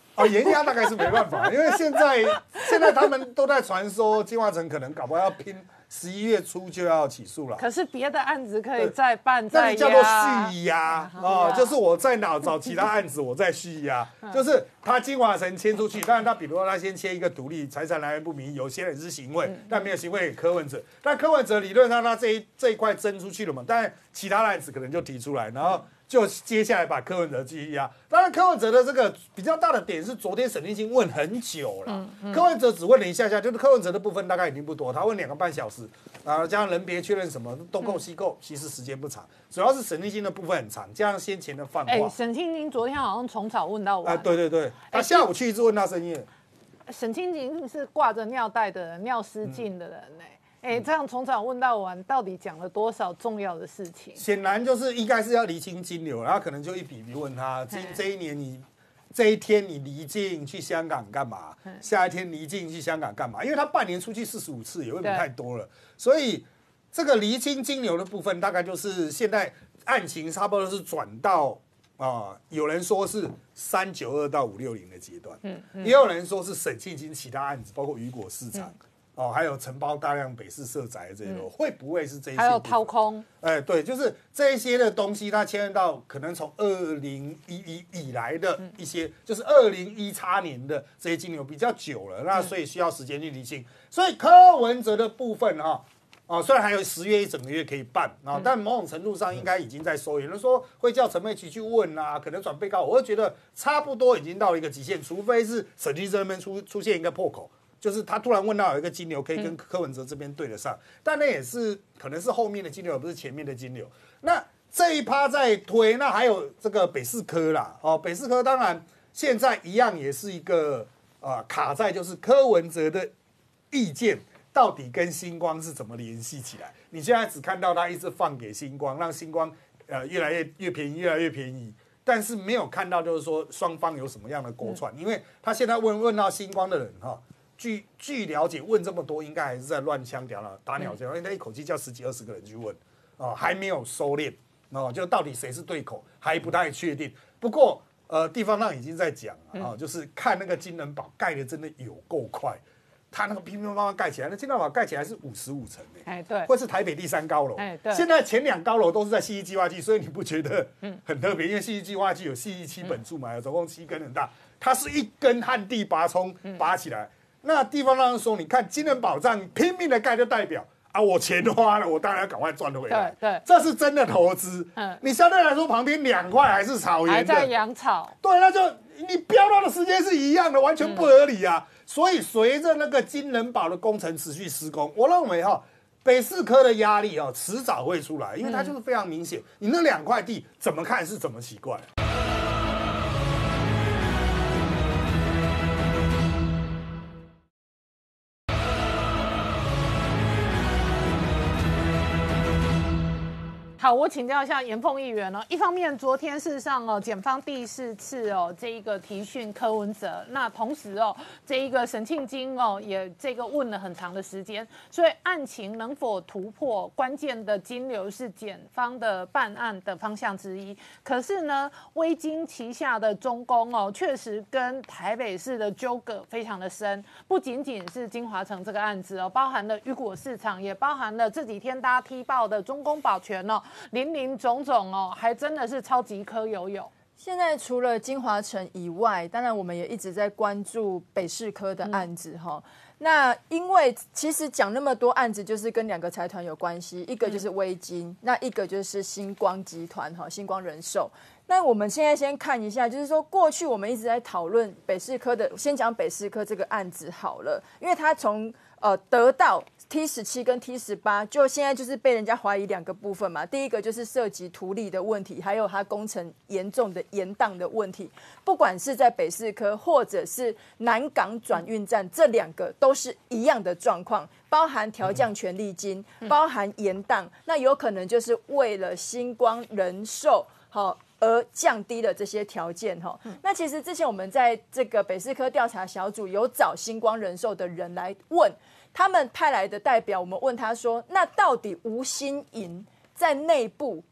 啊，延压大概是没办法，因为现在现在他们都在传说金华城可能搞不好要拼十一月初就要起诉了。 可是别的案子可以再办再压， 那叫做续押哦，就是我在哪找其他案子，我再续押，就是他金华城迁出去，当然他比如说他先签一个独立财产来源不明，有些人是行贿，但没有行贿给柯文哲，但柯文哲理论上他这一这一块争出去了嘛，但其他的案子可能就提出来，然后。就接下来把柯文哲继续压，当然柯文哲的这个比较大的点是，昨天沈立青问很久了，嗯嗯、柯文哲只问了一下下，就是柯文哲的部分大概已经不多，他问两个半小时，啊，加上人别确认什么都够西够，其实时间不长，主要是沈立青的部分很长，加上先前的放话。哎， 沈清宁昨天好像从早问到晚。 啊，对对对，他下午去一直问到深夜。 沈清宁是挂着尿袋的人，尿失禁的人呢、欸。哎，这样从早问到晚，到底讲了多少重要的事情？ 显然就是应该是要厘清金流，然后可能就一笔笔问他，这这一年你这一天你离境去香港干嘛？下一天离境去香港干嘛？因为他半年出去四十五次，也未免太多了。所以这个厘清金流的部分，大概就是现在案情差不多是转到啊、呃，有人说是三九二到五六零的阶段，嗯嗯、也有人说是沈庆金其他案子，包括雨果市场。嗯哦，还有承包大量北市社宅这些，嗯、会不会是这些？ 还有掏空？ 哎、欸，对，就是这一些的东西，它牵涉到可能从二零一一以来的一些，嗯、就是二零一叉年的这些金流比较久了，那所以需要时间去理清。所以柯文哲的部分哈，哦，虽然还有十月一整个月可以办啊，嗯、但某种程度上应该已经在收。有人说会叫陈佩琪去问啊，可能转被告，我会觉得差不多已经到了一个极限，除非是审计这边出出现一个破口。就是他突然问到有一个金流可以跟柯文哲这边对得上，但那也是可能是后面的金流，而不是前面的金流。那这一趴在推，那还有这个北市科啦，哦，北市科当然现在一样也是一个啊、呃、卡在就是柯文哲的意见到底跟星光是怎么联系起来？你现在只看到他一直放给星光，让星光呃越来越越便宜，越来越便宜。但是没有看到就是说双方有什么样的勾串，因为他现在问问到星光的人哈。据据了解，问这么多，应该还是在乱枪打鸟打鸟枪，因为他一口气叫十几二十个人去问，哦，还没有收敛，哦，就到底谁是对口还不太确定。不过，呃，地方上已经在讲了，哦，就是看那个金人堡盖的真的有够快，他那个乒乒乓乓盖起来，那金人堡盖起来是五十五层诶， 哎对， 或是台北第三高楼， 哎对， 现在前两高楼都是在信义计划区，所以你不觉得很特别？因为信义计划区有信义七本柱嘛，总共七根很大，它是一根旱地拔葱拔起来。那地方上说，你看金人保障拼命的盖，就代表啊，我钱花了，我当然要赶快赚回来。 对对， 这是真的投资。嗯，你相对来说旁边两块还是草原的， 还在养草。 对，那就你标到的时间是一样的，完全不合理啊。嗯、所以随着那个金人堡的工程持续施工，我认为哈，北市科的压力啊，迟早会出来，因为它就是非常明显，你那两块地怎么看是怎么奇怪。 好，我请教一下严凤议员哦。一方面，昨天事实上哦，检方第四次哦，这一个提讯柯文哲，那同时哦，这一个沈庆金哦，也这个问了很长的时间，所以案情能否突破关键的金流是检方的办案的方向之一。可是呢，威金旗下的中工哦，确实跟台北市的纠葛非常的深，不仅仅是金华城这个案子哦，包含了雨果市场，也包含了这几天大家踢爆的中工保全哦。林林总总哦，还真的是超级科游泳。 现在除了金华城以外，当然我们也一直在关注北市科的案子哈。嗯、那因为其实讲那么多案子，就是跟两个财团有关系，一个就是威金，嗯、那一个就是星光集团哈，星光人寿。那我们现在先看一下，就是说过去我们一直在讨论北市科的，先讲北市科这个案子好了，因为它从呃得到 T 十七跟 T 十八，就现在就是被人家怀疑两个部分嘛。第一个就是涉及图利的问题，还有它工程严重的延宕的问题。不管是在北市科或者是南港转运站，这两个都是一样的状况，包含调降权利金，包含延宕，那有可能就是为了星光人寿好。而降低了这些条件哈，那其实之前我们在这个北市科调查小组有找星光人寿的人来问，他们派来的代表，我们问他说，那到底吴欣盈在内部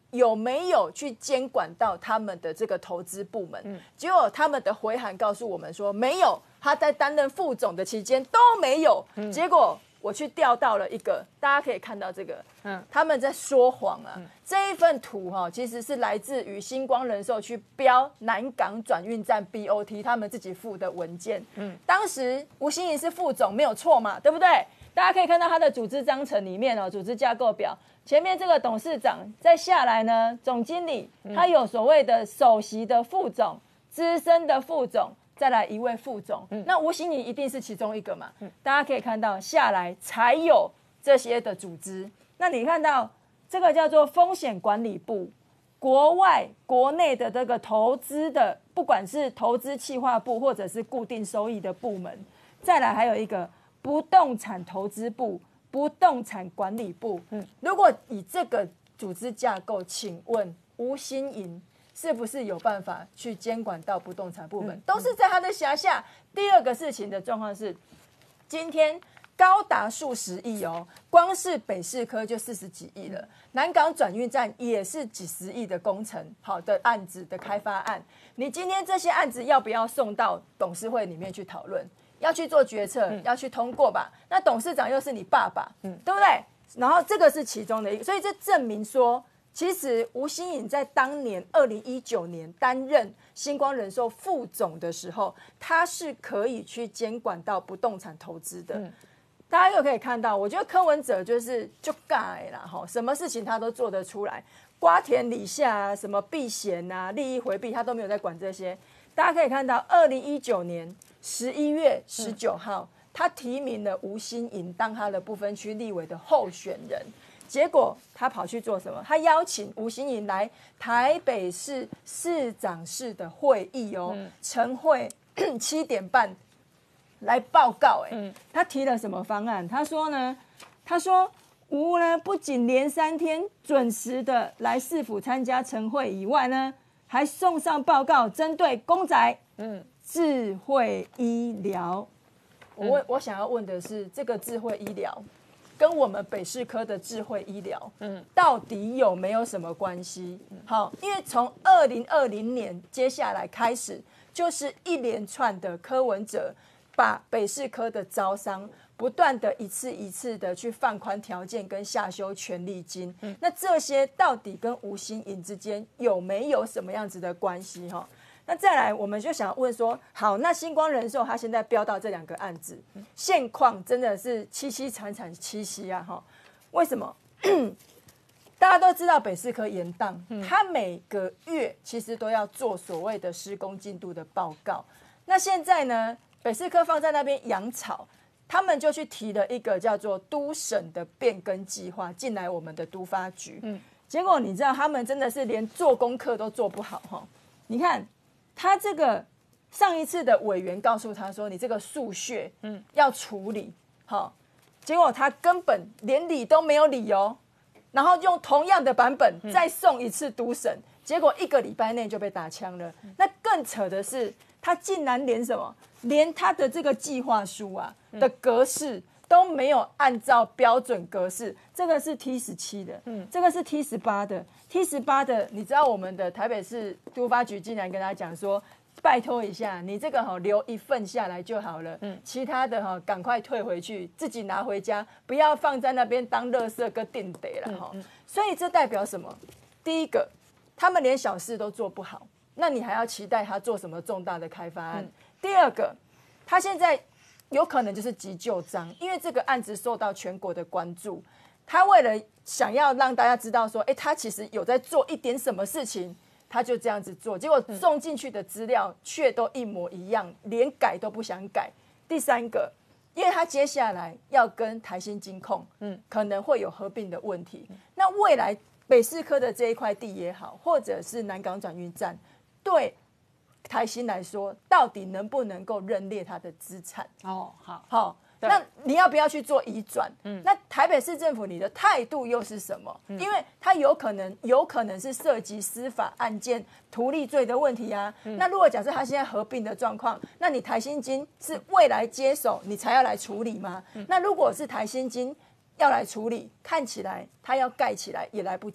有没有去监管到他们的这个投资部门？嗯，结果他们的回函告诉我们说没有，他在担任副总的期间都没有。嗯，结果我去调到了一个，大家可以看到这个，嗯，他们在说谎啊。嗯、这一份图哈、哦，其实是来自于星光人寿去标南港转运站 B O T 他们自己附的文件。嗯，当时吴欣盈是副总，没有错嘛，对不对？大家可以看到他的组织章程里面哦，组织架构表前面这个董事长，再下来呢，总经理，他有所谓的首席的副总、资深的副总，再来一位副总。嗯、那吴欣盈一定是其中一个嘛？嗯、大家可以看到下来才有这些的组织。那你看到这个叫做风险管理部，国外、国内的这个投资的，不管是投资企划部或者是固定收益的部门，再来还有一个不动产投资部、不动产管理部。嗯，如果以这个组织架构，请问吴欣盈是不是有办法去监管到不动产部门？嗯、都是在他的辖下。第二个事情的状况是，今天高达数十亿哦，光是北市科就四十几亿了，嗯、南港转运站也是几十亿的工程，好的案子的开发案。你今天这些案子要不要送到董事会里面去讨论？要去做决策，嗯、要去通过吧？那董事长又是你爸爸，嗯、对不对？然后这个是其中的一个，所以这证明说，其实吴欣盈在当年二零一九年担任星光人寿副总的时候，他是可以去监管到不动产投资的。嗯、大家又可以看到，我觉得柯文哲就是就盖啦哈，什么事情他都做得出来，瓜田李下啊，什么避嫌啊、利益回避，他都没有在管这些。大家可以看到，二零一九年十一月十九号。嗯他提名了吴欣盈当他的不分区立委的候选人，结果他跑去做什么？他邀请吴欣盈来台北市市长室的会议哦，嗯、晨会七点半来报告。哎、嗯，他提了什么方案？他说呢，他说吴呢不仅连三天准时的来市府参加晨会以外呢，还送上报告，针对公宅、嗯、智慧医疗。我我想要问的是，这个智慧医疗跟我们北市科的智慧医疗，嗯，到底有没有什么关系？好，因为从二零二零年接下来开始，就是一连串的柯文哲把北市科的招商不断的一次一次的去放宽条件跟下修权利金，嗯、那这些到底跟吴欣盈之间有没有什么样子的关系？哈？那再来，我们就想问说，好，那星光人寿它现在标到这两个案子，现况真的是凄凄惨惨戚戚啊！哈，为什么？大家都知道北市科延宕，它每个月其实都要做所谓的施工进度的报告。那现在呢，北市科放在那边养草，他们就去提了一个叫做都审的变更计划进来我们的都发局。嗯，结果你知道他们真的是连做功课都做不好哈！你看。他这个上一次的委员告诉他说，你这个数学嗯要处理好，结果他根本连理都没有理哦，然后用同样的版本再送一次督审，结果一个礼拜内就被打枪了。那更扯的是，他竟然连什么，连他的这个计划书啊的格式都没有按照标准格式，这个是 T 十七的，嗯，这个是 T 十八的。T 十八的，你知道我们的台北市都发局竟然跟他讲说，拜托一下，你这个哈、哦、留一份下来就好了，嗯，其他的哈、哦、赶快退回去，自己拿回家，不要放在那边当垃圾跟定得了哈。嗯嗯、所以这代表什么？第一个，他们连小事都做不好，那你还要期待他做什么重大的开发案？嗯、第二个，他现在有可能就是急救章，因为这个案子受到全国的关注。他为了想要让大家知道说，哎，他其实有在做一点什么事情，他就这样子做，结果送进去的资料却都一模一样，连改都不想改。第三个，因为他接下来要跟台新金控，嗯，可能会有合并的问题。那未来北市科的这一块地也好，或者是南港转运站，对台新来说，到底能不能够认列他的资产？哦，好，好。那你要不要去做移转？嗯，那台北市政府你的态度又是什么？嗯、因为它有可能有可能是涉及司法案件、图利罪的问题啊。嗯、那如果假设它现在合并的状况，那你台新金是未来接手你才要来处理吗？嗯、那如果是台新金要来处理，看起来它要盖起来也来不及。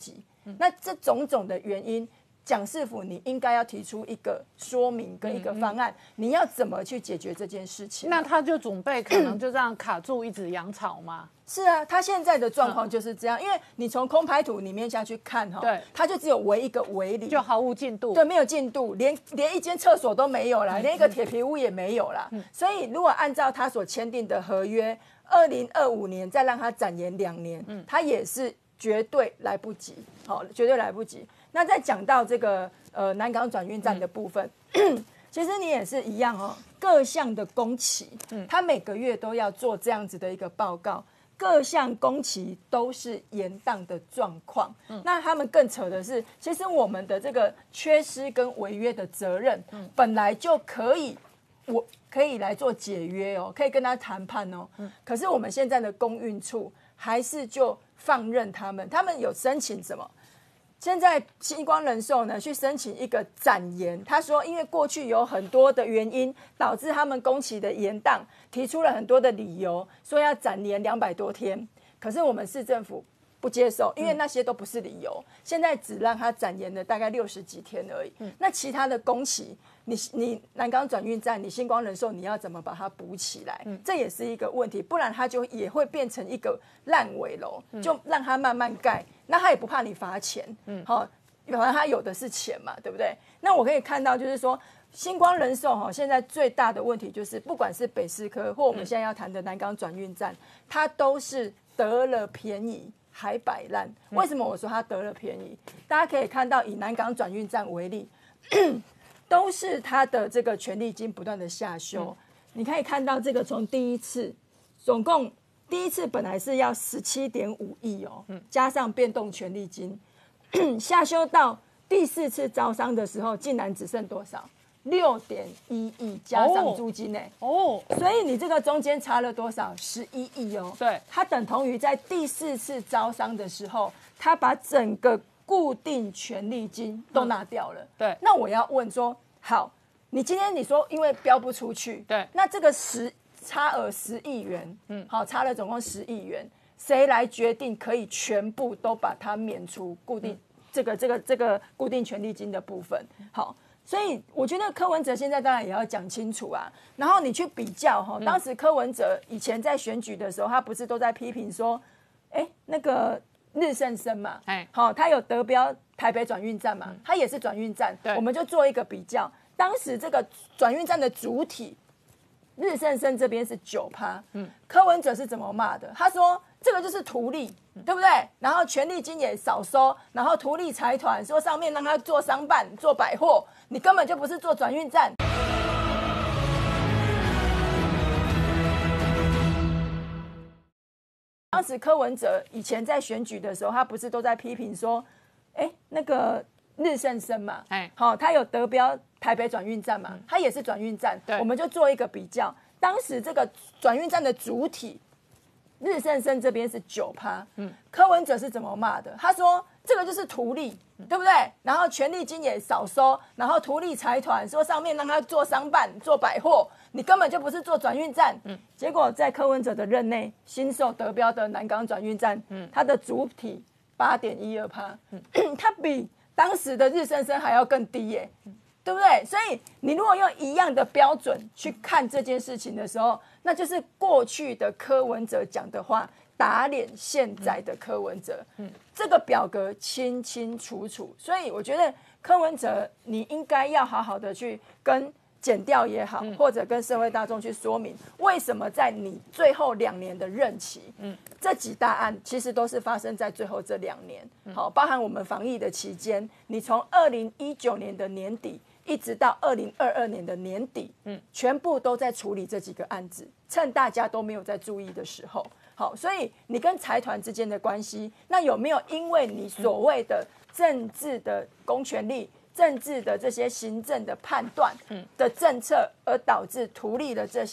那这种种的原因，蒋市府你应该要提出一个说明跟一个方案，你要怎么去解决这件事情？ 那他就准备可能就这样卡住，一直养草吗？ 是啊，他现在的状况就是这样，因为你从空拍图里面下去看哈， 对， 他就只有围一个围篱， 就毫无进度， 对，没有进度，连连一间厕所都没有啦，连一个铁皮屋也没有啦。所以如果按照他所签订的合约，二零二五年再让他展延两年，他也是绝对来不及，好，绝对来不及。那再讲到这个呃南港转运站的部分。其实你也是一样哦，各项的工期，他每个月都要做这样子的一个报告。各项工期都是延宕的状况，嗯、那他们更扯的是，其实我们的这个缺失跟违约的责任，嗯、本来就可以，我可以来做解约哦，可以跟他谈判哦。嗯、可是我们现在的公运处还是就放任他们，他们有申请什么？现在星光人寿呢去申请一个展延，他说因为过去有很多的原因导致他们工期的延宕，提出了很多的理由，说要展延两百多天，可是我们市政府不接受，因为那些都不是理由，现在只让他展延了大概六十几天而已。那其他的工期，你你南港转运站，你星光人寿，你要怎么把它补起来？这也是一个问题，不然它就也会变成一个烂尾楼，就让它慢慢盖。那他也不怕你罚钱，嗯，好，反正他有的是钱嘛，对不对？那我可以看到，就是说，星光人寿哈，现在最大的问题就是，不管是北市科或我们现在要谈的南港转运站，它都是得了便宜还摆烂。为什么我说它得了便宜？大家可以看到，以南港转运站为例，都是它的这个权利金不断的下修。嗯、你可以看到这个从第一次，总共。第一次本来是要十七点五亿哦，加上变动权利金，下修到第四次招商的时候，竟然只剩多少？六点一亿加上租金呢？哦，所以你这个中间差了多少？十一亿哦。 对， 它等同于在第四次招商的时候，它把整个固定权利金都拿掉了。 嗯、对， 那我要问说，好，你今天你说因为标不出去， 对， 那这个十。差额十亿元，嗯，好，差了总共十亿元，谁来决定可以全部都把它免除固定、嗯、这个这个这个固定权利金的部分？好，所以我觉得柯文哲现在当然也要讲清楚啊。然后你去比较哈，当时柯文哲以前在选举的时候，他不是都在批评说，哎，那个日盛生嘛，哎，好，他有得标台北转运站嘛，嗯、他也是转运站，我们就做一个比较，当时这个转运站的主体。日盛生这边是九趴，嗯，柯文哲是怎么骂的？他说这个就是图利，对不对？然后权利金也少收，然后图利财团说上面让他做商办、做百货，你根本就不是做转运站。当时柯文哲以前在选举的时候，他不是都在批评说，哎，那个日盛生嘛，哎，好，他有得标。台北转运站嘛，它也是转运站，我们就做一个比较。当时这个转运站的主体，日盛生这边是九趴，嗯，柯文哲是怎么骂的？他说这个就是图利，对不对？然后权利金也少收，然后图利财团说上面让他做商办、做百货，你根本就不是做转运站。嗯，结果在柯文哲的任内，新售得标的南港转运站，嗯，它的主体八点一二趴，嗯，它比当时的日盛生还要更低耶。嗯，对不对？所以你如果用一样的标准去看这件事情的时候，那就是过去的柯文哲讲的话打脸现在的柯文哲。嗯，这个表格清清楚楚，所以我觉得柯文哲你应该要好好的去跟检调也好，或者跟社会大众去说明，为什么在你最后两年的任期，嗯，这几大案其实都是发生在最后这两年。好，包含我们防疫的期间，你从二零一九年的年底。一直到二零二二年的年底，嗯，全部都在处理这几个案子，趁大家都没有在注意的时候，好，所以你跟财团之间的关系，那有没有因为你所谓的政治的公权力、政治的这些行政的判断的政策，而导致图利了这些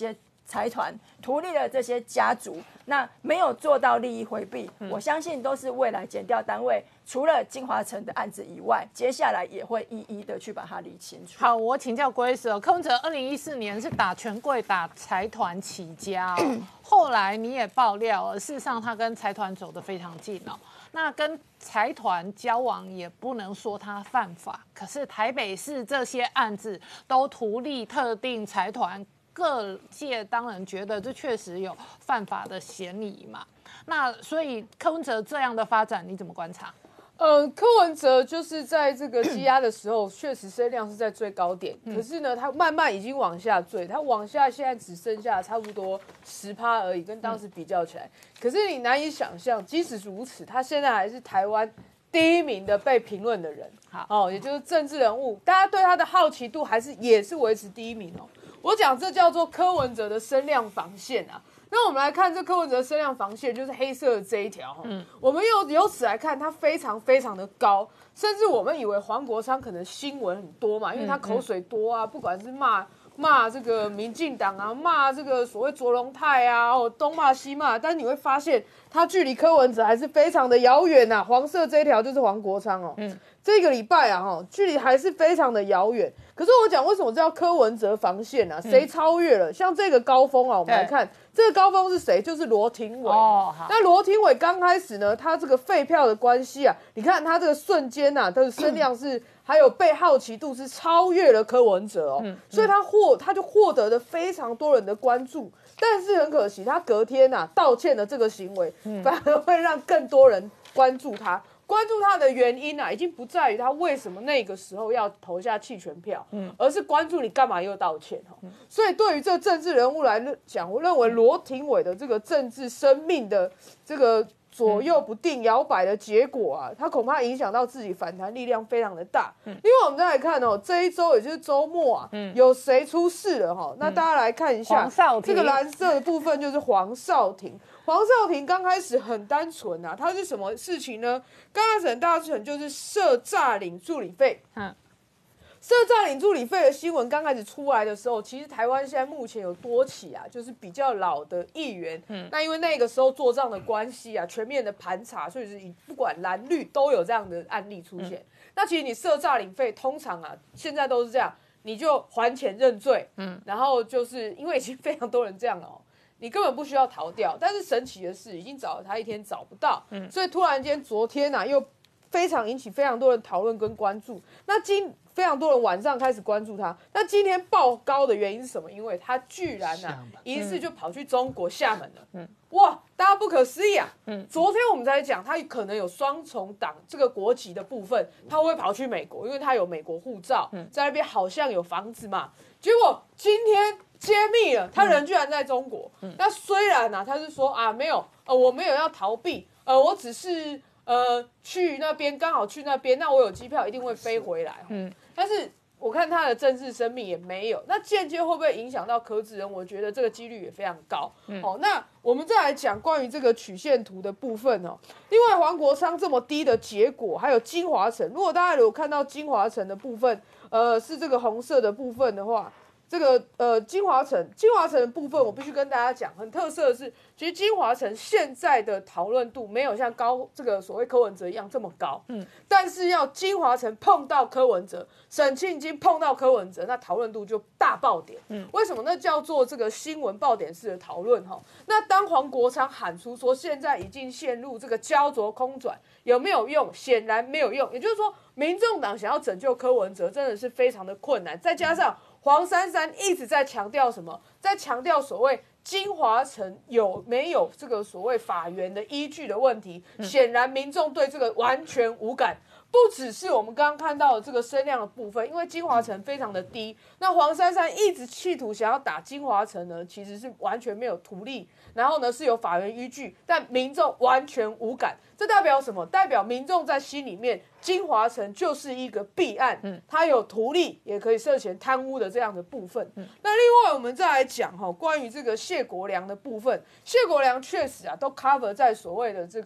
财团，图利了这些家族，那没有做到利益回避，嗯、我相信都是未来检调单位除了金华城的案子以外，接下来也会一一的去把它理清楚。 好，我请教郭医师哦，柯文哲二零一四年是打权贵、打财团起家哦，后来你也爆料，事实上他跟财团走得非常近哦。那跟财团交往也不能说他犯法，可是台北市这些案子都图利特定财团。各界当然觉得这确实有犯法的嫌疑嘛，那所以柯文哲这样的发展你怎么观察？ 呃，柯文哲就是在这个积压的时候，确实声量是在最高点，嗯、可是呢，他慢慢已经往下坠，他往下现在只剩下差不多十趴而已，跟当时比较起来，嗯、可是你难以想象，即使如此，他现在还是台湾第一名的被评论的人，好哦，也就是政治人物，大家对他的好奇度还是也是维持第一名哦。我讲这叫做柯文哲的声量防线啊。那我们来看这柯文哲的声量防线，就是黑色的这一条。嗯，我们由由此来看，它非常非常的高，甚至我们以为黄国昌可能新闻很多嘛，因为他口水多啊，不管是骂骂这个民进党啊，骂这个所谓卓荣泰啊，哦东骂西骂，但你会发现他距离柯文哲还是非常的遥远呐。黄色这一条就是黄国昌哦。嗯。这个礼拜啊，哈，距离还是非常的遥远。可是我讲为什么叫柯文哲防线啊？谁超越了？嗯、像这个高峰啊，我们来看这个高峰是谁？就是罗廷伟。哦，那罗廷伟刚开始呢，他这个废票的关系啊，你看他这个瞬间呐、啊，他的声量是、嗯、还有被好奇度是超越了柯文哲哦，嗯、所以他获他就获得了非常多人的关注。但是很可惜，他隔天呐、啊、道歉的这个行为，嗯、反而会让更多人关注他。关注他的原因啊，已经不在于他为什么那个时候要投下弃权票，嗯，而是关注你干嘛又道歉哦。嗯、所以对于这个政治人物来讲，我认为罗廷伟的这个政治生命的这个左右不定、摇摆的结果啊，他恐怕影响到自己反弹力量非常的大。嗯、因为我们再来看哦，这一周也就是周末啊，嗯、有谁出事了哈？那大家来看一下，这个蓝色的部分就是黄少廷。黄少廷刚开始很单纯啊，他是什么事情呢？刚开始很单纯就是涉诈领助理费。嗯，涉诈领助理费的新闻刚开始出来的时候，其实台湾现在目前有多起啊，就是比较老的议员。嗯，那因为那个时候做账的关系啊，全面的盘查，所以是不管蓝绿都有这样的案例出现。嗯、那其实你涉诈领费，通常啊，现在都是这样，你就还钱认罪。嗯，然后就是因为已经非常多人这样了哦。你根本不需要逃掉，但是神奇的是，已经找了他一天找不到，嗯，所以突然间昨天啊，又非常引起非常多人讨论跟关注。那今非常多人晚上开始关注他，那今天爆高的原因是什么？因为他居然啊，一次就跑去中国厦门了，嗯，哇，大家不可思议啊，嗯，昨天我们在讲他可能有双重党这个国籍的部分，他会跑去美国，因为他有美国护照，在那边好像有房子嘛，结果今天。揭秘了，他人居然在中国。嗯、那虽然呢、啊，他是说啊，没有，呃，我没有要逃避，呃，我只是呃去那边，刚好去那边，那我有机票一定会飞回来。嗯，但是我看他的政治生命也没有，那间接会不会影响到柯志恩？我觉得这个几率也非常高。嗯、哦，那我们再来讲关于这个曲线图的部分哦。另外，黄国昌这么低的结果，还有金华城，如果大家有看到金华城的部分，呃，是这个红色的部分的话。这个呃金华城，金华城的部分，我必须跟大家讲，很特色的是，其实金华城现在的讨论度没有像高这个所谓柯文哲一样这么高，嗯，但是要金华城碰到柯文哲，沈庆金碰到柯文哲，那讨论度就大爆点，嗯，为什么？那叫做这个新闻爆点式的讨论哈。那当黄国昌喊出说现在已经陷入这个焦灼空转，有没有用？显然没有用，也就是说，民众党想要拯救柯文哲真的是非常的困难，再加上。黄珊珊一直在强调什么？在强调所谓金华城有没有这个所谓法源的依据的问题。显然民众对这个完全无感。不只是我们刚刚看到的这个声量的部分，因为金华城非常的低，那黄珊珊一直企图想要打金华城呢，其实是完全没有图利，然后呢是有法源依据，但民众完全无感。这代表什么？代表民众在心里面，金华城就是一个弊案，嗯，它有图利，也可以涉嫌贪污的这样的部分。嗯、那另外我们再来讲哈，关于这个谢国良的部分，谢国良确实啊都 cover 在所谓的这个。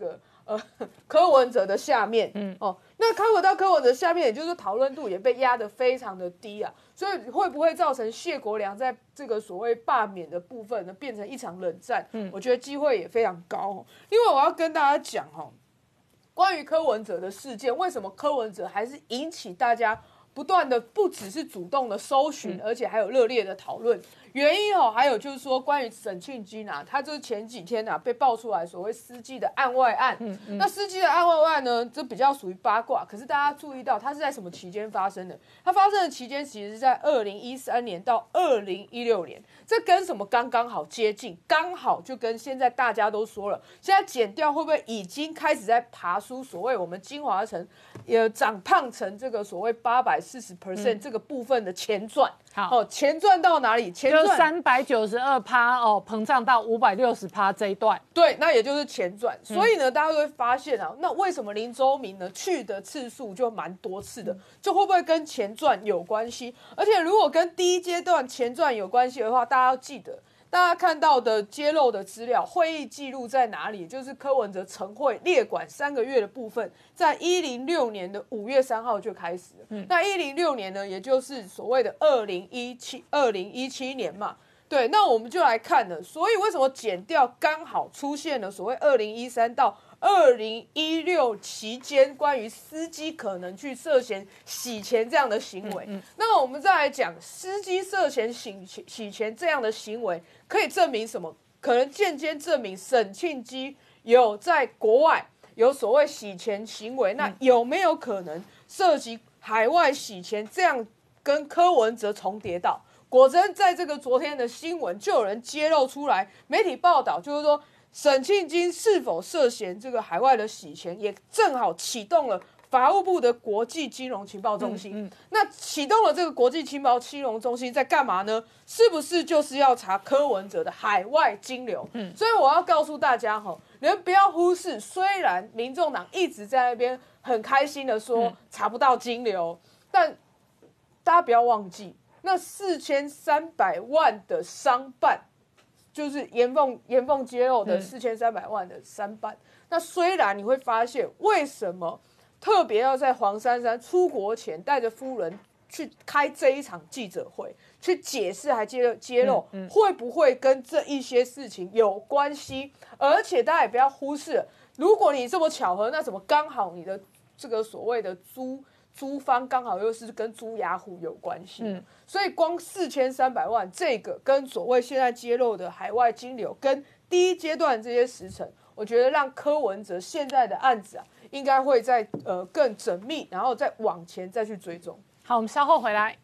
呃柯文哲的下面，嗯哦，那 cover 到柯文哲下面，也就是讨论度也被压得非常的低啊，所以会不会造成谢国良在这个所谓罢免的部分呢，变成一场冷战？嗯，我觉得机会也非常高哦。因为我要跟大家讲哦，关于柯文哲的事件，为什么柯文哲还是引起大家不断的不只是主动的搜寻，而且还有热烈的讨论。原因哦，还有就是说关于沈庆基啊，他就是前几天啊被爆出来所谓司机的案外案。嗯嗯、那司机的案外案呢，这比较属于八卦。可是大家注意到，它是在什么期间发生的？它发生的期间其实是在二零一三年到二零一六年，这跟什么刚刚好接近，刚好就跟现在大家都说了，现在检调会不会已经开始在爬出所谓我们金华城也长胖成这个所谓八百四十 percent 这个部分的前传？好，哦，前传到哪里？前传就三百九十二趴哦，膨胀到五百六十趴这一段。 对，那也就是前传。所以呢，大家都会发现啊，那为什么林周明呢去的次数就蛮多次的？就会不会跟前传有关系？而且如果跟第一阶段前传有关系的话，大家要记得。大家看到的揭露的资料，会议记录在哪里？就是柯文哲晨会列管三个月的部分，在一零六年的五月三号就开始了。嗯、那一零六年呢，也就是所谓的二零一七二零一七年嘛。对，那我们就来看了。所以为什么检调刚好出现了所谓二零一三到二零一六期间关于司机可能去涉嫌洗钱这样的行为？嗯嗯、那我们再来讲司机涉嫌洗洗钱这样的行为，可以证明什么？可能间接证明沈庆基有在国外有所谓洗钱行为。那有没有可能涉及海外洗钱？这样跟柯文哲重叠到？果真在这个昨天的新闻就有人揭露出来，媒体报道就是说沈庆基是否涉嫌这个海外的洗钱，也正好启动了法务部的国际金融情报中心。嗯嗯、那启动了这个国际情报金融中心在干嘛呢？是不是就是要查柯文哲的海外金流？嗯，所以我要告诉大家哈，你们不要忽视，虽然民众党一直在那边很开心的说查不到金流，嗯、但大家不要忘记。那四千三百万的商办，就是严凤严凤揭露的四千三百万的商办。嗯、那虽然你会发现，为什么特别要在黄珊珊出国前带着夫人去开这一场记者会，去解释还揭揭露，嗯嗯、会不会跟这一些事情有关系？而且大家也不要忽视，如果你这么巧合，那怎么刚好你的这个所谓的租？租方刚好又是跟租雅虎有关系，嗯、所以光四千三百万这个跟所谓现在揭露的海外金流跟第一阶段这些时程，我觉得让柯文哲现在的案子啊，应该会再呃更缜密，然后再往前再去追踪。 好，我们稍后回来。